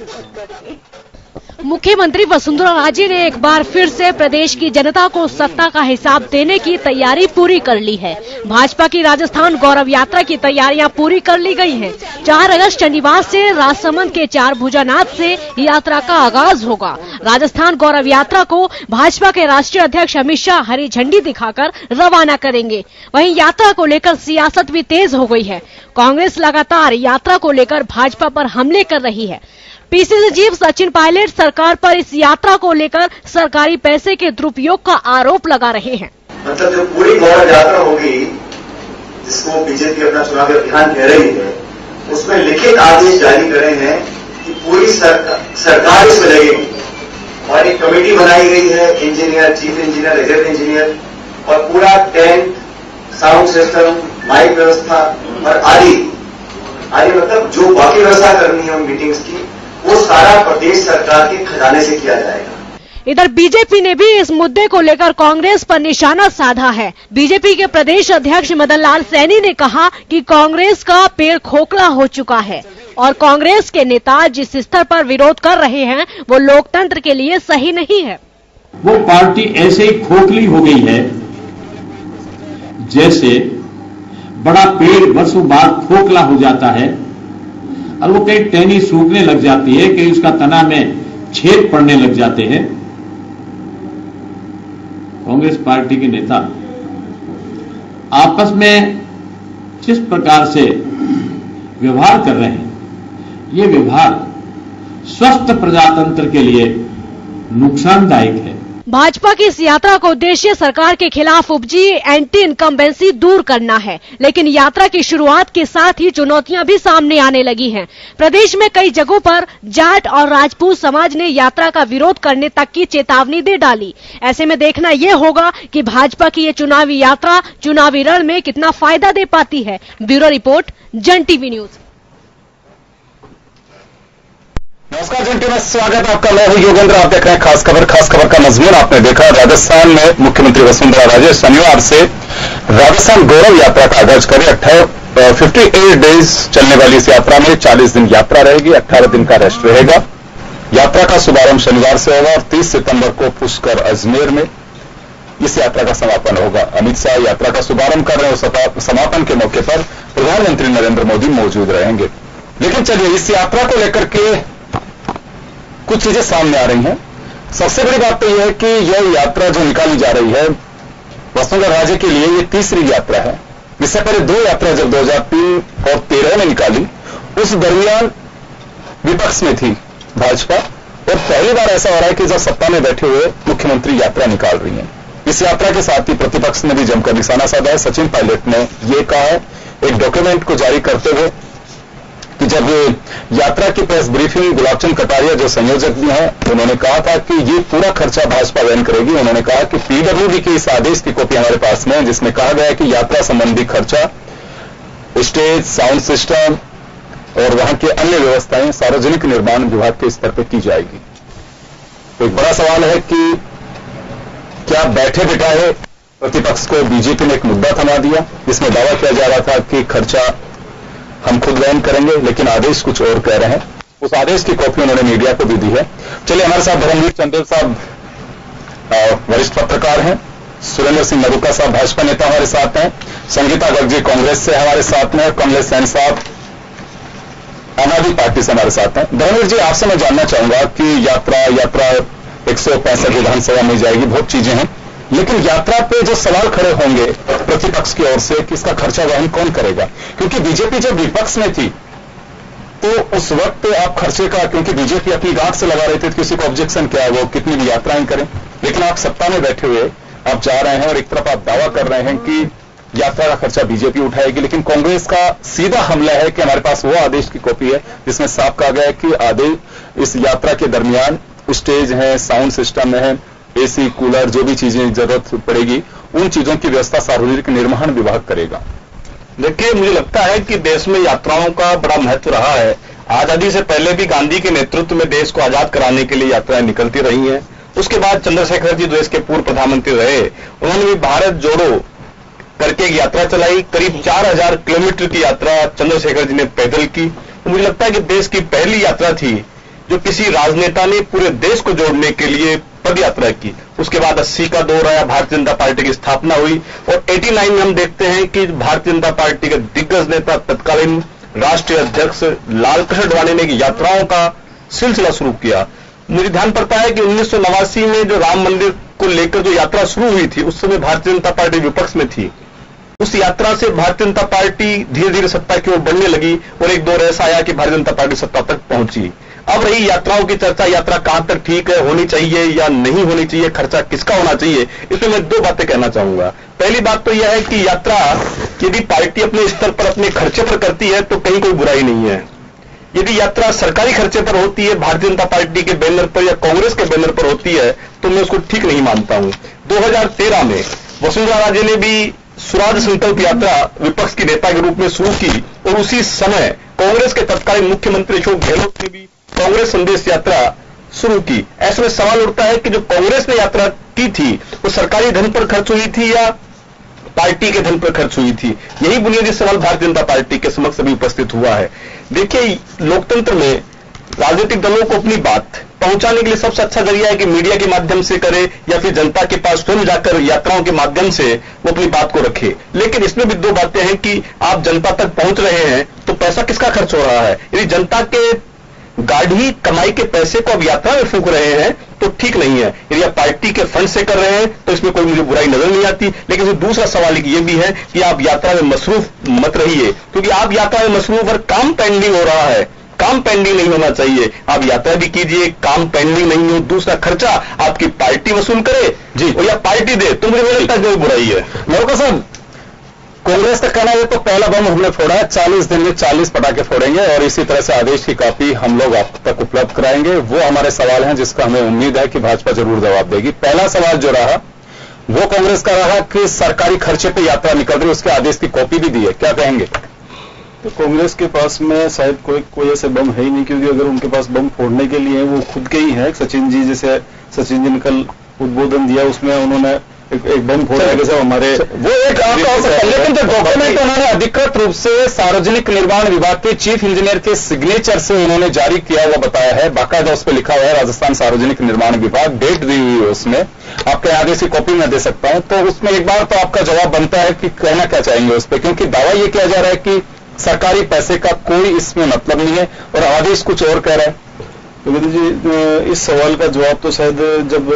मुख्यमंत्री वसुंधरा राजे ने एक बार फिर से प्रदेश की जनता को सत्ता का हिसाब देने की तैयारी पूरी कर ली है। भाजपा की राजस्थान गौरव यात्रा की तैयारियां पूरी कर ली गई हैं। 4 अगस्त शनिवार से राजसमंद के 4 भुजानाथ से यात्रा का आगाज होगा। राजस्थान गौरव यात्रा को भाजपा के राष्ट्रीय अध्यक्ष अमित शाह हरी झंडी दिखाकर रवाना करेंगे। वहीं यात्रा को लेकर सियासत भी तेज हो गई है। कांग्रेस लगातार यात्रा को लेकर भाजपा पर हमले कर रही है। पीसीसी चीफ सचिन पायलट सरकार पर इस यात्रा को लेकर सरकारी पैसे के दुरुपयोग का आरोप लगा रहे हैं। मतलब जो पूरी गौरव यात्रा होगी, जिसको बीजेपी अपना चुनावी अभियान कह रही है, उसमें लिखित आदेश जारी करे हैं कि पूरी सरकार इसमें लगेगी और एक कमेटी बनाई गई है, engineer, chief engineer, agent engineer और पूरा टेंट, साउंड सिस्टम, माइक व्यवस्था और आदि मतलब जो बाकी व्यवस्था करनी है उन मीटिंग्स की, वो सारा प्रदेश सरकार के खजाने से किया जाएगा। इधर बीजेपी ने भी इस मुद्दे को लेकर कांग्रेस पर निशाना साधा है। बीजेपी के प्रदेश अध्यक्ष मदन लाल सैनी ने कहा कि कांग्रेस का पेड़ खोखला हो चुका है और कांग्रेस के नेता जिस स्तर पर विरोध कर रहे हैं वो लोकतंत्र के लिए सही नहीं है। वो पार्टी ऐसे ही खोखली हो गई है जैसे बड़ा पेड़ वर्षों बाद खोखला हो जाता है और वो कहीं टहनी सूखने लग जाती है, कहीं उसका तना में छेद पड़ने लग जाते हैं। कांग्रेस पार्टी के नेता आपस में जिस प्रकार से व्यवहार कर रहे हैं, ये व्यवहार स्वस्थ प्रजातंत्र के लिए नुकसानदायक है। भाजपा की इस यात्रा का उद्देश्य सरकार के खिलाफ उपजी एंटी इनकम्बेंसी दूर करना है, लेकिन यात्रा की शुरुआत के साथ ही चुनौतियां भी सामने आने लगी हैं। प्रदेश में कई जगहों पर जाट और राजपूत समाज ने यात्रा का विरोध करने तक की चेतावनी दे डाली। ऐसे में देखना यह होगा कि भाजपा की ये चुनावी यात्रा चुनावी रण में कितना फायदा दे पाती है। Bureau report, Jan TV news. नमस्कार, जन टीवी में स्वागत है आपका। मैं हूं योगेंद्र। आप देख रहे हैं खास खबर। खास खबर का मजमून आपने देखा। राजस्थान में मुख्यमंत्री वसुंधरा राजे शनिवार से राजस्थान गौरव यात्रा का आगाज करें। 58 डेज चलने वाली इस यात्रा में 40 दिन यात्रा रहेगी, 18 दिन का रेस्ट रहेगा। यात्रा का शुभारंभ शनिवार से होगा और 30 सितंबर को पुष्कर अजमेर में इस यात्रा का समापन होगा। अमित शाह यात्रा का शुभारंभ कर रहे हैं और समापन के मौके पर प्रधानमंत्री नरेंद्र मोदी मौजूद रहेंगे। लेकिन चलिए, इस यात्रा को लेकर के कुछ चीजें सामने आ रही हैं। सबसे बड़ी बात तो यह है कि यह यात्रा जो निकाली जा रही है वसुंधरा राजे के लिए, ये तीसरी यात्रा है। इससे पहले 2 यात्रा जब 2003 और 2013 में निकाली, उस दरमियान विपक्ष में थी भाजपा, और पहली बार ऐसा हो रहा है कि जब सत्ता में बैठे हुए मुख्यमंत्री यात्रा निकाल रही हैं। इस यात्रा के साथ ही प्रतिपक्ष ने भी जमकर निशाना साधा है। सचिन पायलट ने यह कहा है एक डॉक्यूमेंट को जारी करते हुए कि जब यात्रा की प्रेस ब्रीफिंग गुलाबचंद कटारिया जो संयोजक भी हैं, उन्होंने कहा था कि ये पूरा खर्चा भाजपा वहन करेगी। उन्होंने कहा कि पीडब्ल्यूडी के इस आदेश की कॉपी हमारे पास में है, जिसमें कहा गया है कि यात्रा संबंधी खर्चा, स्टेज, साउंड सिस्टम और वहां की अन्य व्यवस्थाएं सार्वजनिक निर्माण विभाग के स्तर पर की जाएगी। तो एक बड़ा सवाल है कि क्या बैठे बिठाए प्रतिपक्ष को बीजेपी ने एक मुद्दा थमा दिया। इसमें दावा किया जा रहा था कि खर्चा हम खुद वहन करेंगे, लेकिन आदेश कुछ और कह रहे हैं। उस आदेश की कॉपी उन्होंने मीडिया को भी दी है। चलिए, हमारे साथ धर्मवीर चंदेल साहब वरिष्ठ पत्रकार हैं, सुरेंद्र सिंह मरुका साहब भाजपा नेता हमारे साथ हैं, संगीता गर्ग जी कांग्रेस से हमारे साथ में, कमलेश सेन साहब आम आदमी पार्टी से हमारे साथ हैं। धर्मवीर जी, आपसे मैं जानना चाहूंगा कि यात्रा 165 विधानसभा में जाएगी, बहुत चीजें हैं, लेकिन यात्रा पे जो सवाल खड़े होंगे प्रतिपक्ष की ओर से कि इसका खर्चा वहन कौन करेगा, क्योंकि बीजेपी जब विपक्ष में थी तो उस वक्त आप खर्चे का, क्योंकि बीजेपी अपनी गांठ से लगा रहे थे, किसी को ऑब्जेक्शन क्या है, वो कितनी भी यात्राएं करें, लेकिन आप सत्ता में बैठे हुए आप जा रहे हैं और एक तरफ आप दावा कर रहे हैं कि यात्रा का खर्चा बीजेपी उठाएगी, लेकिन कांग्रेस का सीधा हमला है कि हमारे पास वो आदेश की कॉपी है जिसमें साफ कहा गया है कि आदेश इस यात्रा के दरमियान स्टेज है, साउंड सिस्टम है, एसी, कूलर, जो भी चीजें जरूरत पड़ेगी उन चीजों की व्यवस्था सार्वजनिक निर्माण विभाग करेगा। देखिए, मुझे लगता है कि देश में यात्राओं का बड़ा महत्व रहा है। आजादी से पहले भी गांधी के नेतृत्व में देश को आजाद कराने के लिए यात्राएं निकलती रही हैं। उसके बाद चंद्रशेखर जी देश के पूर्व प्रधानमंत्री रहे, उन्होंने भी भारत जोड़ो करके एक यात्रा चलाई। करीब 4000 किलोमीटर की यात्रा चंद्रशेखर जी ने पैदल की। तो मुझे लगता है कि देश की पहली यात्रा थी जो किसी राजनेता ने पूरे देश को जोड़ने के लिए पद यात्रा की। उसके बाद 80 का दौर आया, भारतीय जनता पार्टी की स्थापना हुई और 89 में हम देखते हैं कि भारतीय जनता पार्टी के दिग्गज नेता तत्कालीन राष्ट्रीय अध्यक्ष लालकृष्ण आडवाणी ने यात्राओं का सिलसिला शुरू किया। मुझे ध्यान पड़ता है कि 1989 में जो राम मंदिर को लेकर जो यात्रा शुरू हुई थी, उस समय भारतीय जनता पार्टी विपक्ष में थी। उस यात्रा से भारतीय जनता पार्टी धीरे धीरे सत्ता की ओर बढ़ने लगी और एक दौर ऐसा आया कि भारतीय जनता पार्टी सत्ता तक पहुंची। अब रही यात्राओं की चर्चा, यात्रा कहां तक ठीक है, होनी चाहिए या नहीं होनी चाहिए, खर्चा किसका होना चाहिए, इसमें मैं दो बातें कहना चाहूंगा। पहली बात तो यह है कि यात्रा यदि पार्टी अपने स्तर पर अपने खर्चे पर करती है तो कहीं कोई बुराई नहीं है। यदि यात्रा सरकारी खर्चे पर होती है, भारतीय जनता पार्टी के बैनर पर या कांग्रेस के बैनर पर होती है, तो मैं उसको ठीक नहीं मानता हूं। 2013 में वसुंधरा राजे ने भी स्वराज संकल्प यात्रा विपक्ष के नेता के रूप में शुरू की और उसी समय कांग्रेस के तत्कालीन मुख्यमंत्री अशोक गहलोत ने भी कांग्रेस संदेश यात्रा शुरू की। ऐसे में सवाल उठता है कि जो कांग्रेस ने यात्रा की थी वो सरकारी धन पर खर्च हुई थी या पार्टी के धन पर खर्च हुई थी? यही बुनियादी सवाल भारतीय जनता पार्टी के समक्ष अभी उपस्थित हुआ है। देखिए, लोकतंत्र में राजनीतिक दलों को अपनी बात पहुंचाने के लिए सबसे अच्छा जरिया है कि मीडिया के माध्यम से करे या फिर जनता के पास स्वयं जाकर यात्राओं के माध्यम से वो अपनी बात को रखे। लेकिन इसमें भी दो बातें हैं कि आप जनता तक पहुंच रहे हैं तो पैसा किसका खर्च हो रहा है। यदि जनता के गाढ़ी कमाई के पैसे को अब यात्रा में फूंक रहे हैं तो ठीक नहीं है। यदि आप पार्टी के फंड से कर रहे हैं तो इसमें कोई मुझे बुराई नजर नहीं आती। लेकिन दूसरा सवाल ये भी है कि आप यात्रा में मसरूफ मत रहिए, क्योंकि आप यात्रा में मसरूफ और काम पेंडिंग हो रहा है। काम पेंडिंग नहीं होना चाहिए। आप यात्रा भी कीजिए, काम पेंडिंग नहीं हो, दूसरा खर्चा आपकी पार्टी वसूल करे जी और या पार्टी दे, तो मुझे नहीं लगता कोई बुराई है। नौका साहब, कांग्रेस का कहना है तो पहला बम हमने फोड़ा है, 40 दिन में 40 पटाखे फोड़ेंगे और इसी तरह से आदेश की कॉपी हम लोग आप तक उपलब्ध कराएंगे। वो हमारे सवाल हैं जिसका हमें उम्मीद है कि भाजपा जरूर जवाब देगी। पहला सवाल जो रहा वो कांग्रेस का रहा कि सरकारी खर्चे पे यात्रा निकल रही है, उसके आदेश की कॉपी भी दी है, क्या कहेंगे? तो कांग्रेस के पास में शायद कोई ऐसे बम है ही नहीं, क्योंकि अगर उनके पास बम फोड़ने के लिए वो खुद के ही है। सचिन जी ने कल उद्बोधन दिया, उसमें उन्होंने एक बम फोड़ा है जैसे हमारे वो एक आपका हो सकता है। लेकिन जो डॉक्यूमेंट उन्होंने अधिकृत रूप से सार्वजनिक निर्माण विभाग के चीफ इंजीनियर के सिग्नेचर से उन्होंने जारी किया हुआ बताया है, बाकायदा उस पर लिखा हुआ है राजस्थान सार्वजनिक निर्माण विभाग, डेट दी हुई है उसमें। आपके आदेश की कॉपी मैं दे सकता हूं। तो उसमें एक बार तो आपका जवाब बनता है कि कहना क्या चाहेंगे उस पर, क्योंकि दावा यह किया जा रहा है कि सरकारी पैसे का कोई इसमें मतलब नहीं है और आदेश कुछ और कह रहा है। तो जी, इस सवाल का जवाब तो शायद जब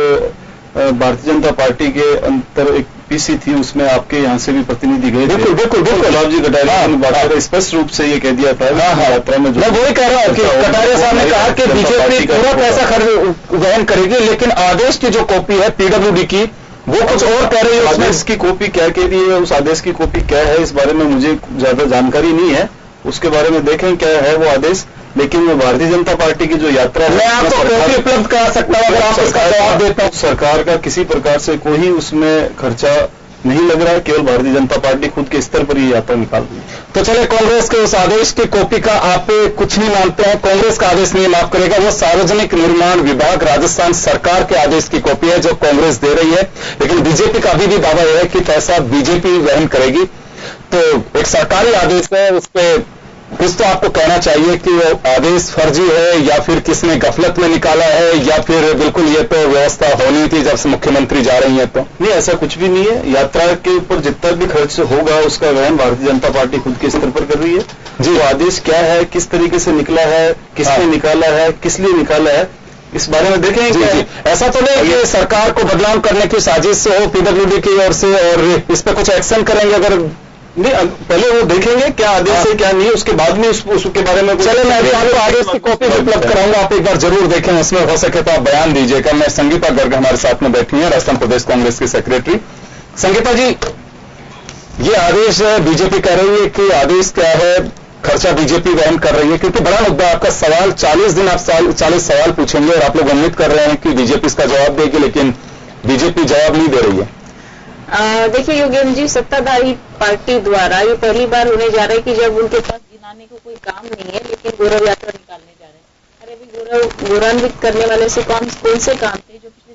भारतीय जनता पार्टी के अंतर एक पीसी थी उसमें आपके यहाँ से भी प्रतिनिधि गए थे। बिल्कुल गुलाब जी कटारिया ने स्पष्ट रूप से ये कह दिया था यात्रा में। मैं वही कह रहा हूँ कि कटारिया साहब ने कहा कि बीजेपी पूरा पैसा वहन करेगी, लेकिन आदेश की जो कॉपी है पीडब्ल्यूडी की वो कुछ और कह रही है। आदेश की कॉपी क्या कहती है, उस आदेश की कॉपी क्या है, इस बारे में मुझे ज्यादा जानकारी नहीं है। उसके बारे में देखें क्या है वो आदेश। लेकिन मैं भारतीय जनता पार्टी की जो यात्रा है मैं आपको कॉपी उपलब्ध करा सकता हूं अगर आप इसका जवाब देता हूं। सरकार का किसी प्रकार से कोई उसमें खर्चा नहीं लग रहा है, केवल भारतीय जनता पार्टी खुद के स्तर पर ही यात्रा निकाल रही है। तो चले, कांग्रेस के उस आदेश की कॉपी का आप कुछ नहीं मानते हैं, कांग्रेस का आदेश नहीं माफ करेगा, वो सार्वजनिक निर्माण विभाग राजस्थान सरकार के आदेश की कॉपी है जो कांग्रेस दे रही है। लेकिन बीजेपी का अभी भी दावा यह है कि पैसा बीजेपी वहन करेगी। तो एक सरकारी आदेश है, उस पर कुछ तो आपको कहना चाहिए कि वो आदेश फर्जी है या फिर किसने गफलत में निकाला है या फिर बिल्कुल ये तो व्यवस्था होनी थी जब से मुख्यमंत्री जा रही है। तो नहीं, ऐसा कुछ भी नहीं है। यात्रा के ऊपर जितना भी खर्च होगा उसका वहन भारतीय जनता पार्टी खुद के स्तर पर कर रही है जी। वो आदेश क्या है, किस तरीके से निकला है, किसने निकाला है, किस लिए निकाला है, इस बारे में देखें। जी। ऐसा तो नहीं कि सरकार को बदनाम करने की साजिश से हो पीडब्ल्यूडी की ओर से और इस पर कुछ एक्शन करेंगे? अगर नहीं, पहले वो देखेंगे क्या आदेश है क्या नहीं, उसके बाद में उसके बारे में। चले, मैं भी आपको आदेश की कॉपी उपलब्ध कराऊंगा, आप एक बार जरूर देखें, उसमें हो सके तो आप बयान दीजिएगा। मैं संगीता गर्ग हमारे साथ में बैठी हैं, राजस्थान प्रदेश कांग्रेस की सेक्रेटरी। संगीता जी, ये आदेश बीजेपी कह रही है कि आदेश क्या है, खर्चा बीजेपी वहन कर रही है, क्योंकि बड़ा मुद्दा आपका सवाल 40 दिन आप 40 सवाल पूछेंगे और आप लोग उम्मीद कर रहे हैं कि बीजेपी इसका जवाब देगी, लेकिन बीजेपी जवाब नहीं दे रही है। देखिए योगेंद्र जी, सत्ताधारी पार्टी द्वारा ये पहली बार होने जा रहा है कि जब उनके पास गिनाने को कोई काम नहीं है लेकिन गौरव यात्रा निकालने जा रहे हैं। अरे अभी गौरवान्वित करने वाले से कौन से काम थे जो पिछले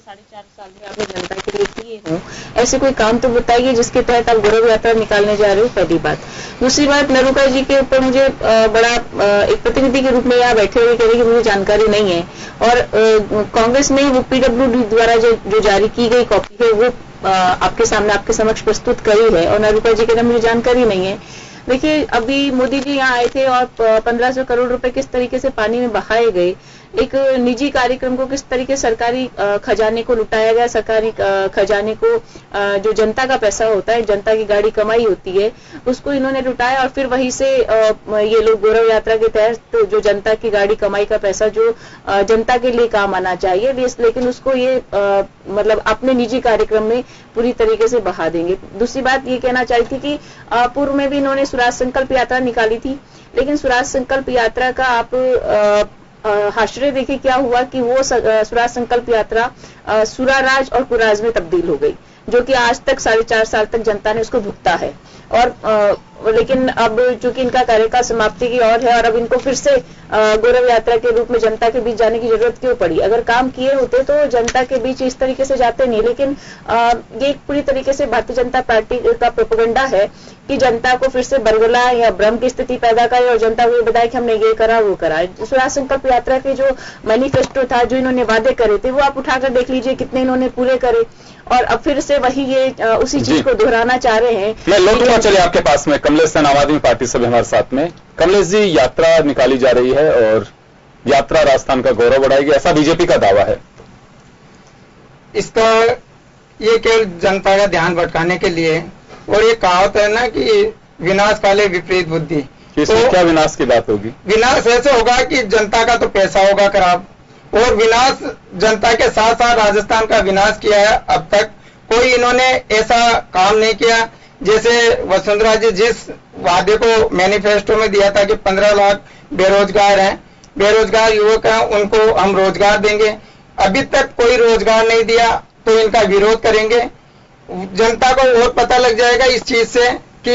4.5 साल में आपने जनता के लिए किए हों, ऐसे कोई काम तो बताइए जिसके तहत आप गौरव यात्रा निकालने जा रहे हो। पहली बात। दूसरी बात, नरूका जी के ऊपर मुझे बड़ा एक प्रतिनिधि के रूप में यहाँ बैठे हुए कह रहे कि मुझे जानकारी नहीं है, और कांग्रेस ने वो PWD द्वारा जो जारी की गई कॉपी है वो आपके सामने आपके समक्ष प्रस्तुत करी है, और नरूका जी कहते मुझे जानकारी नहीं है। देखिए, अभी मोदी जी यहाँ आए थे और 1500 करोड़ रुपए किस तरीके से पानी में बहाए गए, एक निजी कार्यक्रम को किस तरीके सरकारी खजाने को लुटाया गया, सरकारी खजाने को जो जनता का पैसा होता है, जनता की गाड़ी कमाई होती है, उसको इन्होंने लुटाया, और फिर वहीं से ये लोग गौरव यात्रा के तहत जो जनता की गाड़ी कमाई का पैसा जो जनता के लिए काम आना चाहिए, लेकिन उसको ये मतलब अपने निजी कार्यक्रम में पूरी तरीके से बहा देंगे। दूसरी बात ये कहना चाहती थी कि पूर्व में भी इन्होंने स्वराज संकल्प यात्रा निकाली थी, लेकिन स्वराज संकल्प यात्रा का आप आश्चर्य देखिए क्या हुआ कि वो स्वराज संकल्प यात्रा सुराराज और कुराज में तब्दील हो गई, जो कि आज तक 4.5 साल तक जनता ने उसको भुगता है। और लेकिन अब चूंकि इनका कार्यकाल समाप्ति की ओर है और अब इनको फिर से गौरव यात्रा के रूप में जनता के बीच जाने की जरूरत क्यों पड़ी? अगर काम किए होते तो जनता के बीच इस तरीके से जाते नहीं, लेकिन ये पूरी तरीके से भारतीय जनता पार्टी का प्रोपेगेंडा है कि जनता को फिर से बरगला या भ्रम की स्थिति पैदा करे और जनता को ये बताए कि हमने ये करा वो करा। स्वराज संकल्प यात्रा के जो मैनिफेस्टो था, जो इन्होंने वादे करे थे, वो आप उठाकर देख लीजिए कितने इन्होंने पूरे करे, और अब फिर से वही ये उसी चीज को दोहराना चाह रहे हैं। मैं लौटूंगा चलिए आपके पास में। कमलेश सेन आम आदमी पार्टी से भी हमारे साथ में। कमलेश जी, यात्रा निकाली जा रही है और यात्रा राजस्थान का गौरव बढ़ाएगी, ऐसा बीजेपी का दावा है। इसका ये केवल जनता का ध्यान भटकाने के लिए, और ये कहावत है ना कि विनाश काले विपरीत बुद्धि, इसमें क्या विनाश की बात होगी? विनाश ऐसे होगा कि जनता का तो पैसा होगा खराब, और विनाश जनता के साथ साथ राजस्थान का विनाश किया है। अब तक कोई इन्होंने ऐसा काम नहीं किया। जैसे वसुंधरा जी जिस वादे को मैनिफेस्टो में दिया था कि 15 लाख बेरोजगार हैं, बेरोजगार युवक हैं, उनको हम रोजगार देंगे, अभी तक कोई रोजगार नहीं दिया, तो इनका विरोध करेंगे। जनता को और पता लग जाएगा इस चीज से कि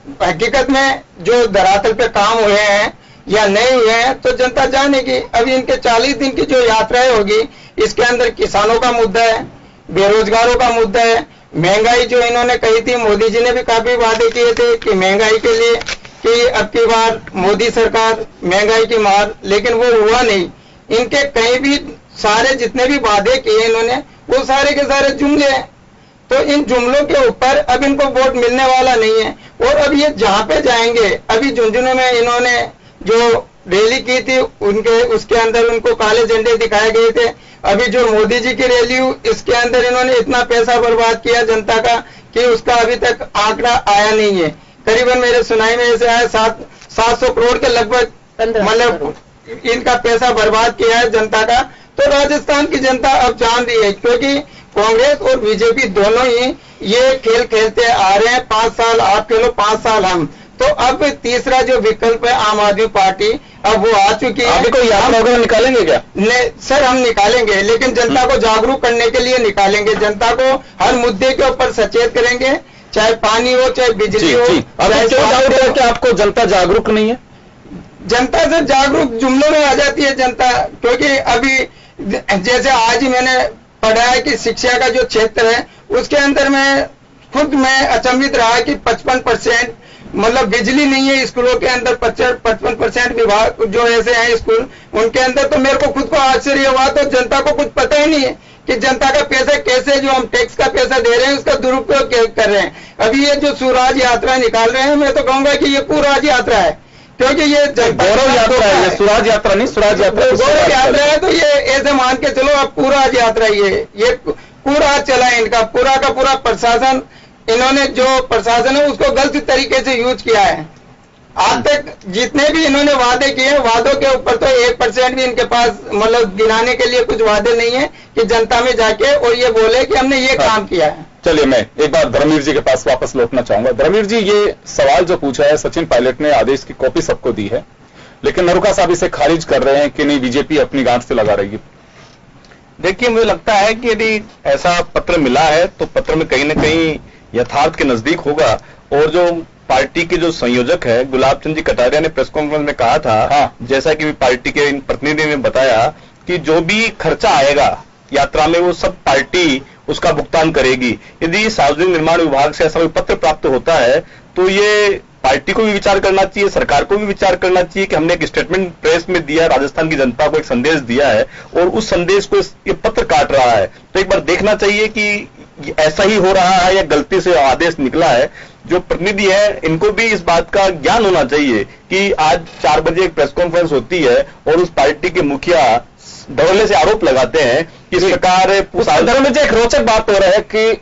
हकीकत में जो धरातल पे काम हुए हैं या नहीं हुए हैं, तो जनता जानेगी। अभी इनके 40 दिन की जो यात्राएं होगी, इसके अंदर किसानों का मुद्दा है, बेरोजगारों का मुद्दा है, महंगाई जो इन्होंने कही थी, मोदी जी ने भी काफी वादे किए थे कि महंगाई के लिए कि अब की बार मोदी सरकार महंगाई की मार, लेकिन वो हुआ नहीं। इनके कहीं भी सारे जितने भी वादे किए इन्होंने, वो सारे के सारे जुमले हैं। तो इन जुमलों के ऊपर अब इनको वोट मिलने वाला नहीं है। और अब ये जहां पे जाएंगे, अभी झुंझुनू में इन्होंने जो रैली की थी उसके अंदर उनको काले झंडे दिखाए गए थे। अभी जो मोदी जी की रैली हुई, इसके अंदर इन्होंने इतना पैसा बर्बाद किया जनता का कि उसका अभी तक आंकड़ा आया नहीं है। करीबन मेरे सुनाई में ऐसे आया 700 करोड़ के लगभग, मतलब इनका पैसा बर्बाद किया है जनता का। तो राजस्थान की जनता अब जान रही है, क्योंकि कांग्रेस और बीजेपी दोनों ही ये खेल खेलते आ रहे हैं। 5 साल आप खेलो, 5 साल हम। तो अब तीसरा जो विकल्प है आम आदमी पार्टी, अब वो आ चुकी है। अभी कोई यात्रा वगैरह निकालेंगे क्या? सर हम निकालेंगे, लेकिन जनता को जागरूक करने के लिए निकालेंगे। जनता को हर मुद्दे के ऊपर सचेत करेंगे, चाहे पानी हो, चाहे बिजली हो। क्यों डाउट है कि आपको जनता जागरूक नहीं है? जनता से जागरूक जुमलों में आ जाती है जनता, क्योंकि अभी जैसे आज ही मैंने पढ़ा है कि शिक्षा का जो क्षेत्र है उसके अंदर मैं अचंभित रहा कि 55% मतलब बिजली नहीं है स्कूलों के अंदर। 55% विभाग जो ऐसे हैं स्कूल, उनके अंदर तो मेरे को खुद को आश्चर्य हुआ। तो जनता को कुछ पता ही नहीं है कि जनता का पैसा कैसे, जो हम टैक्स का पैसा दे रहे हैं, उसका दुरुपयोग कर रहे हैं। अभी ये जो स्वराज यात्रा निकाल रहे हैं, मैं तो कहूंगा कि ये कुराज यात्रा है, क्योंकि ये गौरव यात्रा है, ये स्वराज यात्रा नहीं, स्वराज यात्रा। गौरव यात्रा है तो ये ऐसे मान के चलो अब कुराज यात्रा ये कुराज चला है इनका। पूरा का पूरा प्रशासन, इन्होंने जो प्रशासन है उसको गलत तरीके से यूज किया है। आज तक जितने भी इन्होंने वादे किए हैं, वादों के ऊपर तो 1% भी इनके पास मतलब गिनाने के लिए कुछ वादे नहीं है कि जनता में जाके और ये बोले कि हमने ये काम किया है। चलिए मैं एक बार धर्मवीर जी के पास वापस लौटना चाहूंगा। धर्मवीर जी, ये सवाल जो पूछा है, सचिन पायलट ने आदेश की कॉपी सबको दी है, लेकिन नरूका साहब इसे खारिज कर रहे हैं कि नहीं, बीजेपी अपनी गांठ से लगा रही है। देखिए, मुझे लगता है कि यदि ऐसा पत्र मिला है तो पत्र में कहीं ना कहीं यथार्थ के नजदीक होगा। और जो पार्टी के जो संयोजक है गुलाब चंद जी कटारिया ने प्रेस कॉन्फ्रेंस में कहा था, जैसा कि पार्टी के इन प्रतिनिधि ने बताया कि जो भी खर्चा आएगा यात्रा में वो सब पार्टी उसका भुगतान करेगी। यदि सार्वजनिक निर्माण विभाग से ऐसा कोई पत्र प्राप्त होता है तो ये पार्टी को भी विचार करना चाहिए, सरकार को भी विचार करना चाहिए कि हमने एक स्टेटमेंट प्रेस में दिया, राजस्थान की जनता को एक संदेश दिया है और उस संदेश को ये पत्र काट रहा है, तो एक बार देखना चाहिए कि ऐसा ही हो रहा है या गलती से आदेश निकला है। जो प्रतिनिधि है इनको भी इस बात का ज्ञान होना चाहिए कि आज 4 बजे एक प्रेस कॉन्फ्रेंस होती है और उस पार्टी के मुखिया धड़ल्ले से आरोप लगाते हैं कि इस प्रकार उस संदर्भ में एक रोचक बात हो रहा है कि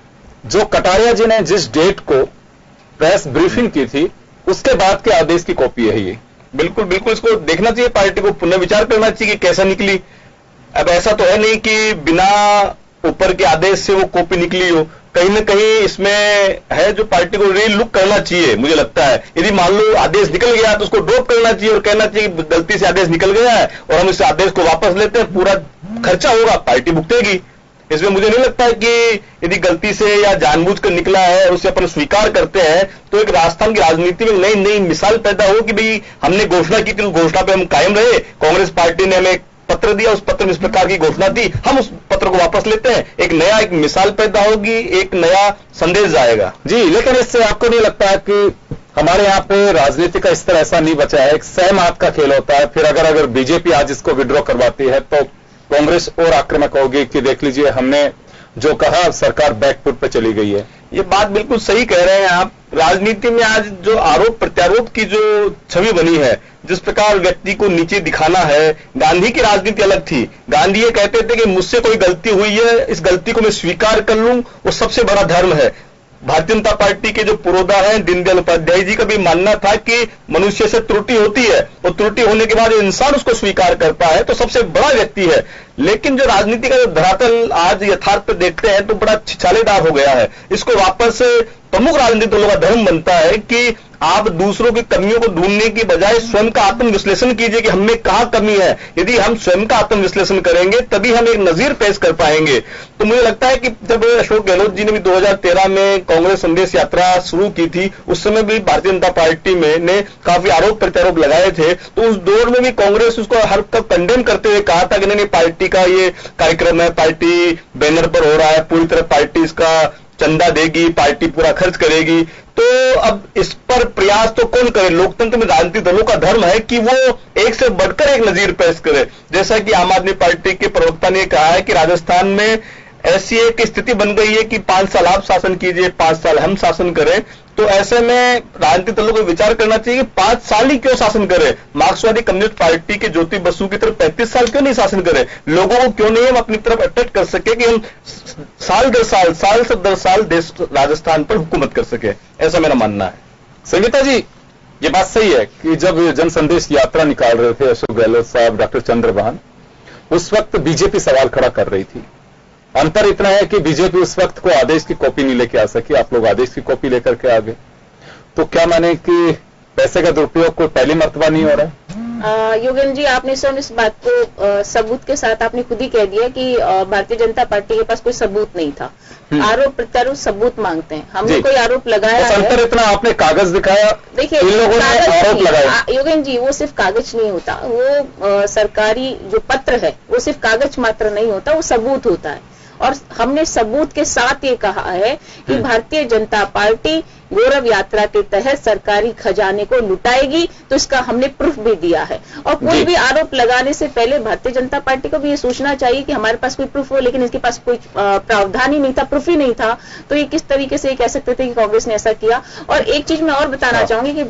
जो कटारिया जी ने जिस डेट को प्रेस ब्रीफिंग की थी उसके बाद के आदेश की कॉपी है ये। बिल्कुल बिल्कुल, इसको देखना चाहिए, पार्टी को पुनः विचार करना चाहिए कि कैसा निकली। अब ऐसा तो है नहीं कि बिना ऊपर के आदेश से वो कॉपी निकली हो, कहीं ना कहीं इसमें है जो पार्टी को री लुक करना चाहिए। मुझे लगता है यदि मान लो आदेश निकल गया तो उसको ड्रॉप करना चाहिए और कहना चाहिए कि गलती से आदेश निकल गया है और हम इस आदेश को वापस लेते हैं, पूरा खर्चा होगा, पार्टी भुगतेगी। इसमें मुझे नहीं लगता है कि यदि गलती से या जानबूझकर निकला है और उसे अपन स्वीकार करते हैं तो एक राजस्थान की राजनीति में नई नई मिसाल पैदा हो कि भाई हमने घोषणा की थी, उस घोषणा पे हम कायम रहे, कांग्रेस पार्टी ने हमें पत्र दिया, उस पत्र में इस प्रकार की घोषणा दी, हम उस पत्र को वापस लेते हैं, एक मिसाल पैदा होगी, एक नया संदेश जाएगा। जी, लेकिन इससे आपको नहीं लगता है कि हमारे यहाँ पे राजनीति का स्तर ऐसा नहीं बचा है, एक सहमत का खेल होता है, फिर अगर बीजेपी आज इसको विड्रॉ करवाती है तो कांग्रेस और आक्रामक होगी कि देख लीजिए हमने जो कहा सरकार बैकफुट पे चली गई है। ये बात बिल्कुल सही कह रहे हैं आप। राजनीति में आज जो आरोप प्रत्यारोप की जो छवि बनी है, जिस प्रकार व्यक्ति को नीचे दिखाना है, गांधी की राजनीति अलग थी। गांधी ये कहते थे कि मुझसे कोई गलती हुई है, इस गलती को मैं स्वीकार कर लूं, वो सबसे बड़ा धर्म है। भारतीय जनता पार्टी के जो पुरोधा हैं दीनदयाल उपाध्याय जी का भी मानना था कि मनुष्य से त्रुटि होती है और त्रुटि होने के बाद इंसान उसको स्वीकार करता है तो सबसे बड़ा व्यक्ति है। लेकिन जो राजनीति का जो धरातल आज यथार्थ पे देखते हैं तो बड़ा छिछालेदार हो गया है। इसको वापस प्रमुख राजनीतिक दलों का धर्म बनता है कि आप दूसरों की कमियों को ढूंढने की बजाय स्वयं का आत्मविश्लेषण कीजिए कि हमें कहां कमी है। यदि हम स्वयं का आत्मविश्लेषण करेंगे तभी हम एक नजीर पेश कर पाएंगे। तो मुझे लगता है कि जब अशोक गहलोत जी ने भी 2013 में कांग्रेस संदेश यात्रा शुरू की थी, उस समय भी भारतीय जनता पार्टी में ने काफी आरोप प्रत्यारोप लगाए थे, तो उस दौर में भी कांग्रेस उसको हर कब कंडेम करते हुए कहा था कि नहीं पार्टी का ये कार्यक्रम है, पार्टी बैनर पर हो रहा है, पूरी तरह पार्टी इसका चंदा देगी, पार्टी पूरा खर्च करेगी। तो अब इस पर प्रयास तो कौन करे? लोकतंत्र में राजनीतिक दलों का धर्म है कि वो एक से बढ़कर एक नजीर पेश करे। जैसा कि आम आदमी पार्टी के प्रवक्ता ने कहा है कि राजस्थान में ऐसी एक स्थिति बन गई है कि 5 साल आप शासन कीजिए, 5 साल हम शासन करें। तो ऐसे में राजनीतिक दलों को विचार करना चाहिए कि 5 साल ही क्यों शासन करें। मार्क्सवादी कम्युनिस्ट पार्टी के ज्योति बसु की तरफ 35 साल क्यों नहीं शासन करें? लोगों को क्यों नहीं हम अपनी तरफ अट्रैक्ट कर सके कि हम साल से दर साल देश राजस्थान पर हुकूमत कर सके? ऐसा मेरा मानना है। संगीता जी, ये बात सही है कि जब जन संदेश यात्रा निकाल रहे थे अशोक गहलोत साहब, डॉक्टर चंद्रभान, उस वक्त बीजेपी सवाल खड़ा कर रही थी। अंतर इतना है कि बीजेपी उस वक्त को आदेश की कॉपी नहीं लेके आ सकी, आप लोग आदेश की कॉपी लेकर के आ गए। तो क्या माने कि पैसे का दुरुपयोग कोई पहली मर्तबा नहीं हो रहा है? योगेंद्र जी, आपने स्वयं इस बात को सबूत के साथ आपने खुद ही कह दिया कि भारतीय जनता पार्टी के पास कोई सबूत नहीं था। आरोप प्रत्यारोप सबूत मांगते हैं, हमने कोई आरोप लगाया है। अंतर इतना, आपने कागज दिखाया, देखिए इन लोगों ने आरोप लगाया। योगेंद्र जी, वो सिर्फ कागज नहीं होता, वो सरकारी जो पत्र है वो सिर्फ कागज मात्र नहीं होता, वो सबूत होता है। और हमने सबूत के साथ ये कहा है कि भारतीय जनता पार्टी गौरव यात्रा के तहत सरकारी खजाने को लुटाएगी, तो इसका हमने प्रूफ भी दिया है। और कोई भी आरोप लगाने से पहले भारतीय जनता पार्टी को भी ये सोचना चाहिए कि हमारे पास कोई प्रूफ हो, लेकिन इसके पास कोई प्रावधान ही नहीं था, प्रूफ ही नहीं था, तो ये किस तरीके से कह सकते थे कि कांग्रेस ने ऐसा किया। और एक चीज मैं और बताना चाहूंगी कि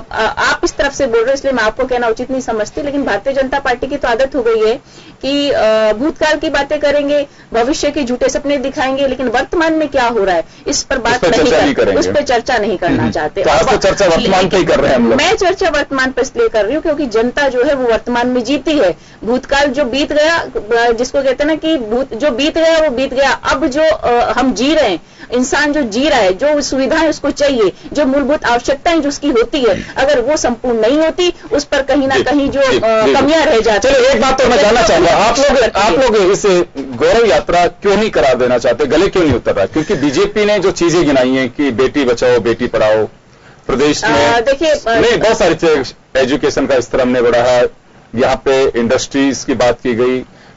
आप इस तरफ से बोल रहे हैं इसलिए मैं आपको कहना उचित नहीं समझती, लेकिन भारतीय जनता पार्टी की तो आदत हो गई है कि भूतकाल की बातें करेंगे, भविष्य के झूठे सपने दिखाएंगे, लेकिन वर्तमान में क्या हो रहा है इस पर बात नहीं करेंगे, उस पर चर्चा नहीं करना चाहते। तो आज तो चर्चा वर्तमान पे ही कर रहे हैं हम लोग। मैं चर्चा वर्तमान पर इसलिए कर रही हूँ क्योंकि जनता जो है वो वर्तमान में जीती है। भूतकाल जो बीत गया, जिसको कहते हैं ना कि जो बीत गया वो बीत गया, अब जो हम जी रहे हैं, इंसान जो जी रहा है, जो सुविधाएं उसको चाहिए, जो मूलभूत आवश्यकताएं जो उसकी होती है, अगर वो संपूर्ण नहीं होती, उस पर कहीं ना कहीं जो कमियां रह जाती है। चलिए, एक बात तो मैं जानना चाहूंगा, आप लोग इस गौरव यात्रा क्यों नहीं करा देना चाहते, गले क्यों नहीं उतर रहा? क्योंकि बीजेपी ने जो चीजें गिनाई हैं कि बेटी बचाओ बेटी पढ़ाओ, प्रदेश में देखिए नहीं बहुत सारी एजुकेशन का स्तर हमने बढ़ाया, यहाँ पे इंडस्ट्रीज की बात की गई,